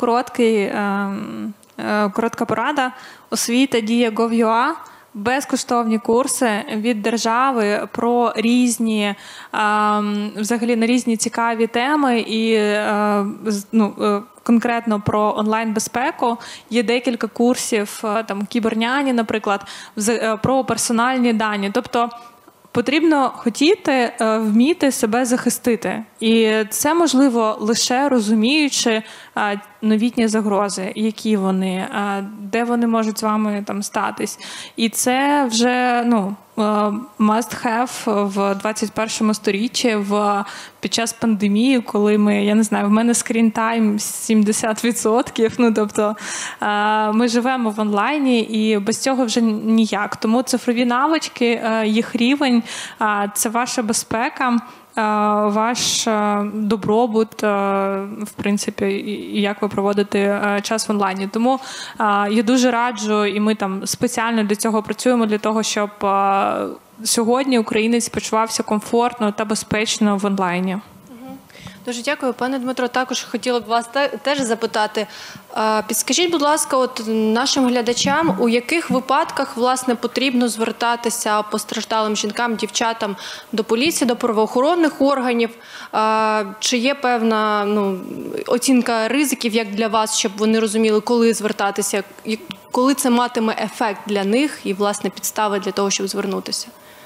[SPEAKER 5] коротка порада. Освіта Дія Gov.ua. Безкоштовні курси від держави про різні, взагалі на різні цікаві теми і конкретно про онлайн-безпеку. Є декілька курсів, там кіберняні, наприклад, про персональні дані. Тобто потрібно хотіти, вміти себе захистити. І це можливо лише розуміючи новітні загрози, які вони, де вони можуть з вами там статись. І це вже, must have в 21 сторіччі, під час пандемії, коли ми, в мене скрін-тайм 70%, тобто ми живемо в онлайні і без цього вже ніяк. Тому цифрові навички, їх рівень, це ваша безпека, ваш добробут, в принципі, і як ви проводите час в онлайні. Тому я дуже раджу, і ми там спеціально для цього працюємо, для того, щоб сьогодні українець почувався комфортно та безпечно в онлайні.
[SPEAKER 1] Дуже дякую. Пане Дмитро, також хотіла б вас теж запитати. Підскажіть, будь ласка, от нашим глядачам, у яких випадках, власне, потрібно звертатися постраждалим жінкам, дівчатам до поліції, до правоохоронних органів? Чи є певна оцінка ризиків, як для вас, щоб вони розуміли, коли звертатися, коли це матиме ефект для них і, власне, підстави для того, щоб звернутися?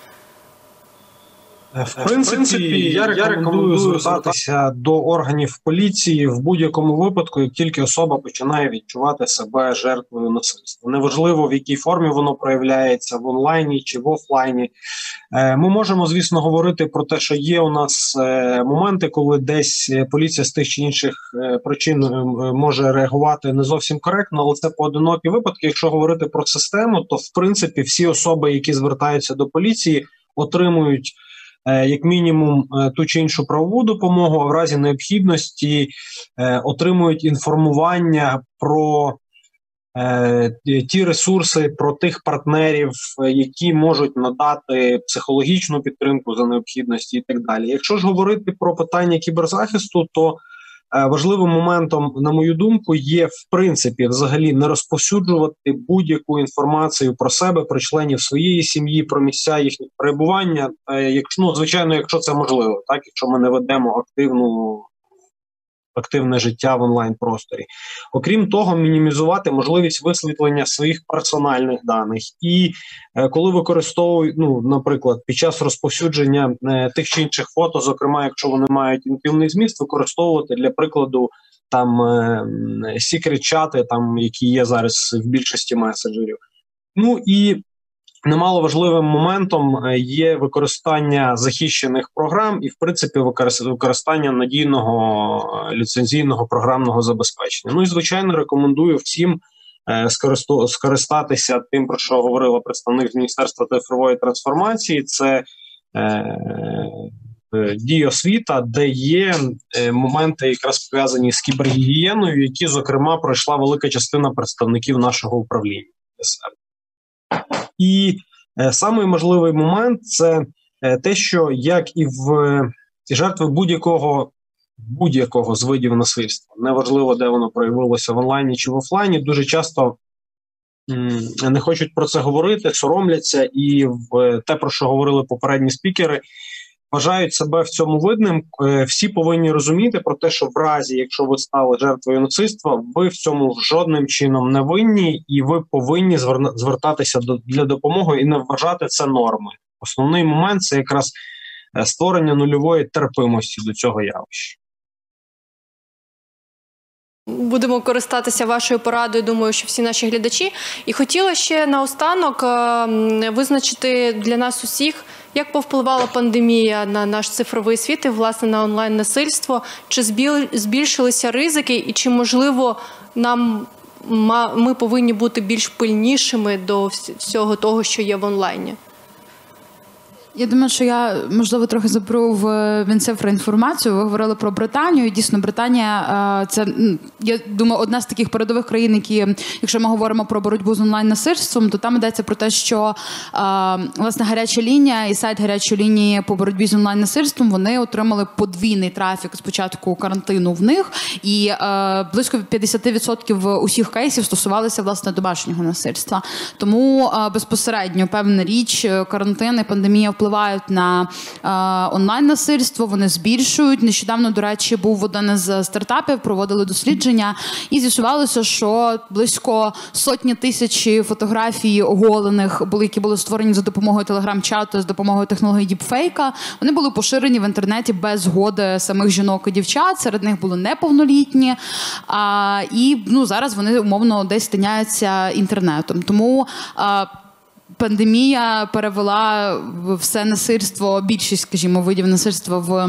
[SPEAKER 6] В принципі, я рекомендую звертатися до органів поліції в будь-якому випадку, як тільки особа починає відчувати себе жертвою насильства. Неважливо, в якій формі воно проявляється, в онлайні чи в офлайні. Ми можемо, звісно, говорити про те, що є у нас моменти, коли десь поліція з тих чи інших причин може реагувати не зовсім коректно, але це поодинокі випадки. Якщо говорити про систему, то, в принципі, всі особи, які звертаються до поліції, отримують як мінімум ту чи іншу правову допомогу, а в разі необхідності отримують інформування про ті ресурси, про тих партнерів, які можуть надати психологічну підтримку за необхідності і так далі. Якщо ж говорити про питання кіберзахисту, то важливим моментом, на мою думку, є, в принципі, взагалі не розповсюджувати будь-яку інформацію про себе, про членів своєї сім'ї, про місця їхнього перебування, звичайно, якщо це можливо, так, якщо ми не ведемо активне життя в онлайн-просторі. Окрім того, мінімізувати можливість висвітлення своїх персональних даних. І коли використовують, наприклад, під час розповсюдження тих чи інших фото, зокрема, якщо вони мають інтимний зміст, використовувати, для прикладу, там секрет-чати, які є зараз в більшості меседжерів. І немало важливим моментом є використання захищених програм і, в принципі, використання надійного ліцензійного програмного забезпечення. І, звичайно, рекомендую всім скористатися тим, про що говорила представник з Міністерства цифрової трансформації. Це Дія.Освіта, де є моменти якраз пов'язані з кібергігієною, які, зокрема, пройшла велика частина представників нашого управління. І самий можливий момент – це те, що як і в жертви будь-якого з видів насильства, неважливо, де воно проявилося, в онлайні чи в офлайні, дуже часто не хочуть про це говорити, соромляться, і в те, про що говорили попередні спікери, вважають себе в цьому винним. Всі повинні розуміти про те, що в разі, якщо ви стали жертвою насильства, ви в цьому жодним чином не винні, і ви повинні звертатися для допомоги і не вважати це нормою. Основний момент – це якраз створення нульової терпимості до цього явища.
[SPEAKER 1] Будемо користатися вашою порадою, думаю, що всі наші глядачі. І хотіла ще наостанок визначити для нас усіх, як повпливала пандемія на наш цифровий світ і, власне, на онлайн-насильство, чи збільшилися ризики і чи, можливо, нам ми повинні бути більш пильнішими до всього того, що є в онлайні.
[SPEAKER 2] Я думаю, що я, можливо, трохи заберу в Мінцифри інформацію. Ви говорили про Британію. Дійсно, Британія – це, я думаю, одна з таких передових країн, які, якщо ми говоримо про боротьбу з онлайн-насильством, то там йдеться про те, що, власне, гаряча лінія і сайт гарячої лінії по боротьбі з онлайн-насильством, вони отримали подвійний трафік з початку карантину в них, і близько 50% усіх кейсів стосувалися, власне, домашнього насильства. Тому безпосередньо, певна річ, карантин і пандемія впливають на онлайн-насильство, вони збільшують. Нещодавно, до речі, був один із стартапів, проводили дослідження, і з'ясувалося, що близько 100 тисяч фотографій оголених, які були створені за допомогою телеграм-чату, з допомогою технології діпфейка, вони були поширені в інтернеті без згоди самих жінок і дівчат, серед них були неповнолітні, і зараз вони умовно десь тиняються інтернетом. Тому пандемія перевела все насильство, більшість, скажімо, видів насильства в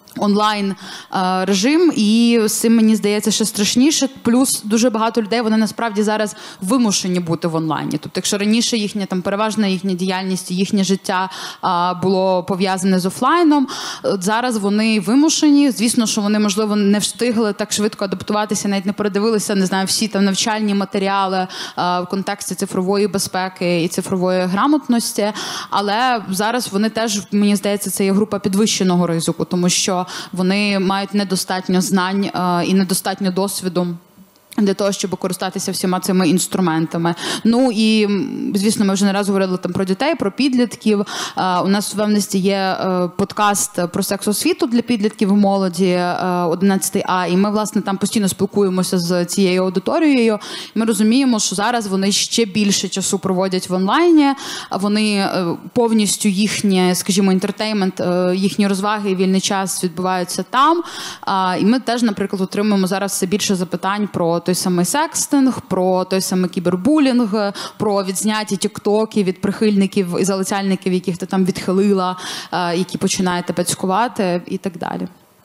[SPEAKER 2] онлайн-режим, і з цим, мені здається, ще страшніше. Плюс дуже багато людей, вони насправді зараз вимушені бути в онлайні. Тобто, якщо раніше їхня, переважна їхня діяльність, їхнє життя було пов'язане з офлайном, зараз вони вимушені. Звісно, що вони, можливо, не встигли так швидко адаптуватися, навіть не передивилися, не знаю, всі навчальні матеріали в контексті цифрової безпеки і цифрової грамотності, але зараз вони теж, мені здається, це є група підвищеного ризику, тому що вони мають недостатньо знань і недостатньо досвіду для того, щоб користатися всіма цими інструментами. Ну і, звісно, ми вже не раз говорили про дітей, про підлітків. У нас в Вевності є подкаст про секс-освіту для підлітків і молоді 11А, і ми, власне, там постійно спілкуємося з цією аудиторією. Ми розуміємо, що зараз вони ще більше часу проводять в онлайні, вони повністю їхнє, скажімо, інтертеймент, їхні розваги і вільний час відбуваються там. І ми теж, наприклад, отримуємо зараз все більше запитань про той самий секстинг, про той самий кібербулінг, про відзняті тіктоки від прихильників і залицяльників, яких ти там відхилила, які починають тебе цькувати і так далі.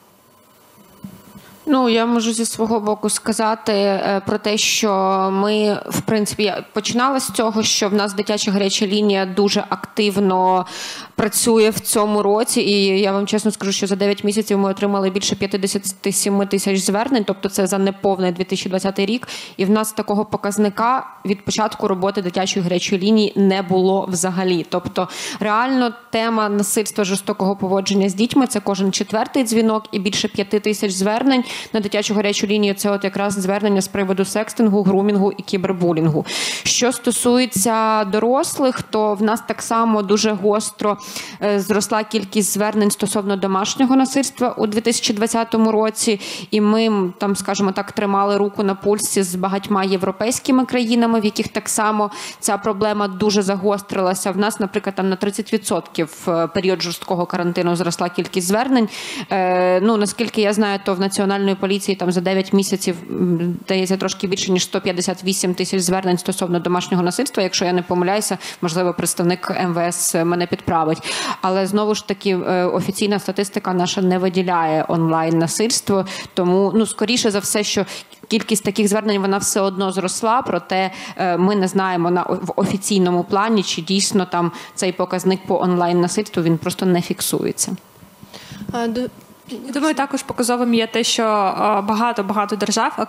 [SPEAKER 3] Ну, я можу зі свого боку сказати про те, що ми, в принципі, починала з цього, що в нас дитяча гаряча лінія дуже активно працює в цьому році, і я вам чесно скажу, що за 9 місяців ми отримали більше 57 тисяч звернень, тобто це за неповний 2020 рік, і в нас такого показника від початку роботи дитячої гарячої лінії не було взагалі. Тобто реально тема насильства, жорстокого поводження з дітьми – це кожен 4-й дзвінок, і більше 5 тисяч звернень на дитячу гарячу лінію – це от якраз звернення з приводу секстингу, грумінгу і кібербулінгу. Що стосується дорослих, то в нас так само дуже гостро зросла кількість звернень стосовно домашнього насильства у 2020 році, і ми, там, скажімо так, тримали руку на пульсі з багатьма європейськими країнами, в яких так само ця проблема дуже загострилася. В нас, наприклад, там на 30% в період жорсткого карантину зросла кількість звернень. Ну, наскільки я знаю, то в Національної поліції там за 9 місяців дається трошки більше, ніж 158 тисяч звернень стосовно домашнього насильства. Якщо я не помиляюся, можливо, представник МВС мене підправить. Але, знову ж таки, офіційна статистика наша не виділяє онлайн-насильство, тому, ну, скоріше за все, що кількість таких звернень, вона все одно зросла, проте ми не знаємо в офіційному плані, чи дійсно там цей показник по онлайн-насильству, він просто не фіксується.
[SPEAKER 5] Думаю, також показовим є те, що багато держав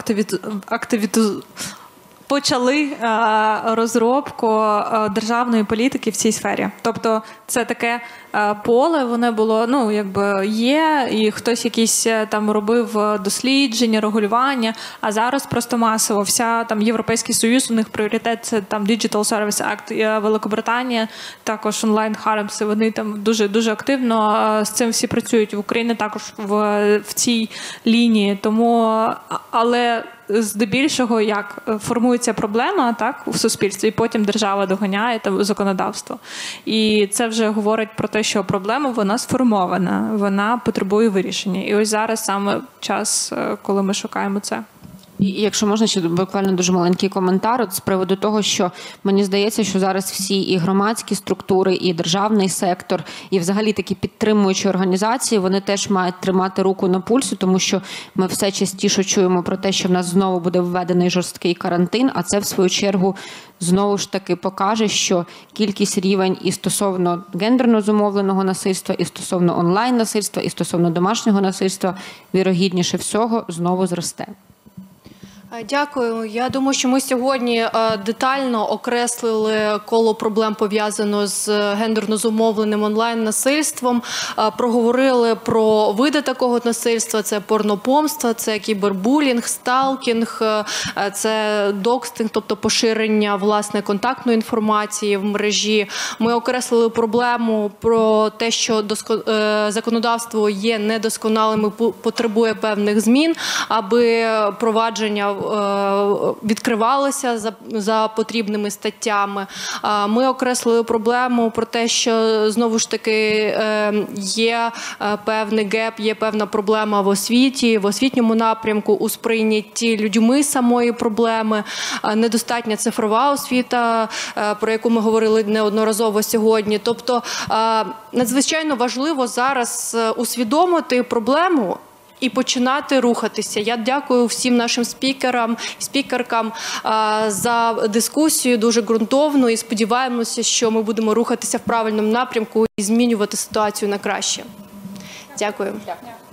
[SPEAKER 5] почали розробку державної політики в цій сфері. Тобто це таке поле, воно було, ну, якби є, і хтось якісь там робив дослідження, регулювання, а зараз просто масово вся там Європейський Союз, у них пріоритет це там Digital Service Act, Великобританія, також онлайн-харемси, вони там дуже активно з цим всі працюють. В Україні також в цій лінії, тому, але здебільшого, як формується проблема, так, у суспільстві, і потім держава доганяє там законодавство. І це вже говорить про те, що проблема, вона сформована, вона потребує вирішення. І ось зараз саме час, коли ми шукаємо це.
[SPEAKER 3] І якщо можна, ще буквально дуже маленький коментар от з приводу того, що мені здається, що зараз всі і громадські структури, і державний сектор, і взагалі такі підтримуючі організації, вони теж мають тримати руку на пульсі, тому що ми все частіше чуємо про те, що в нас знову буде введений жорсткий карантин, а це в свою чергу знову ж таки покаже, що кількість рівень і стосовно гендерно зумовленого насильства, і стосовно онлайн-насильства, і стосовно домашнього насильства, вірогідніше всього, знову зросте.
[SPEAKER 1] Дякую. Я думаю, що ми сьогодні детально окреслили коло проблем, пов'язано з гендерно зумовленим онлайн-насильством, проговорили про види такого насильства: це порнопомство, це кібербулінг, сталкінг, це докстинг, тобто поширення, власне, контактної інформації в мережі. Ми окреслили проблему про те, що законодавство є недосконалим і потребує певних змін, аби провадження відкривалися за потрібними статтями. Ми окреслили проблему про те, що знову ж таки є певний геп, є певна проблема в освіті, в освітньому напрямку, у сприйнятті людьми самої проблеми, недостатня цифрова освіта, про яку ми говорили неодноразово сьогодні. Тобто надзвичайно важливо зараз усвідомити проблему і починати рухатися. Я дякую всім нашим спікерам і спікеркам за дискусію, дуже ґрунтовну, і сподіваємося, що ми будемо рухатися в правильному напрямку і змінювати ситуацію на краще. Дякую.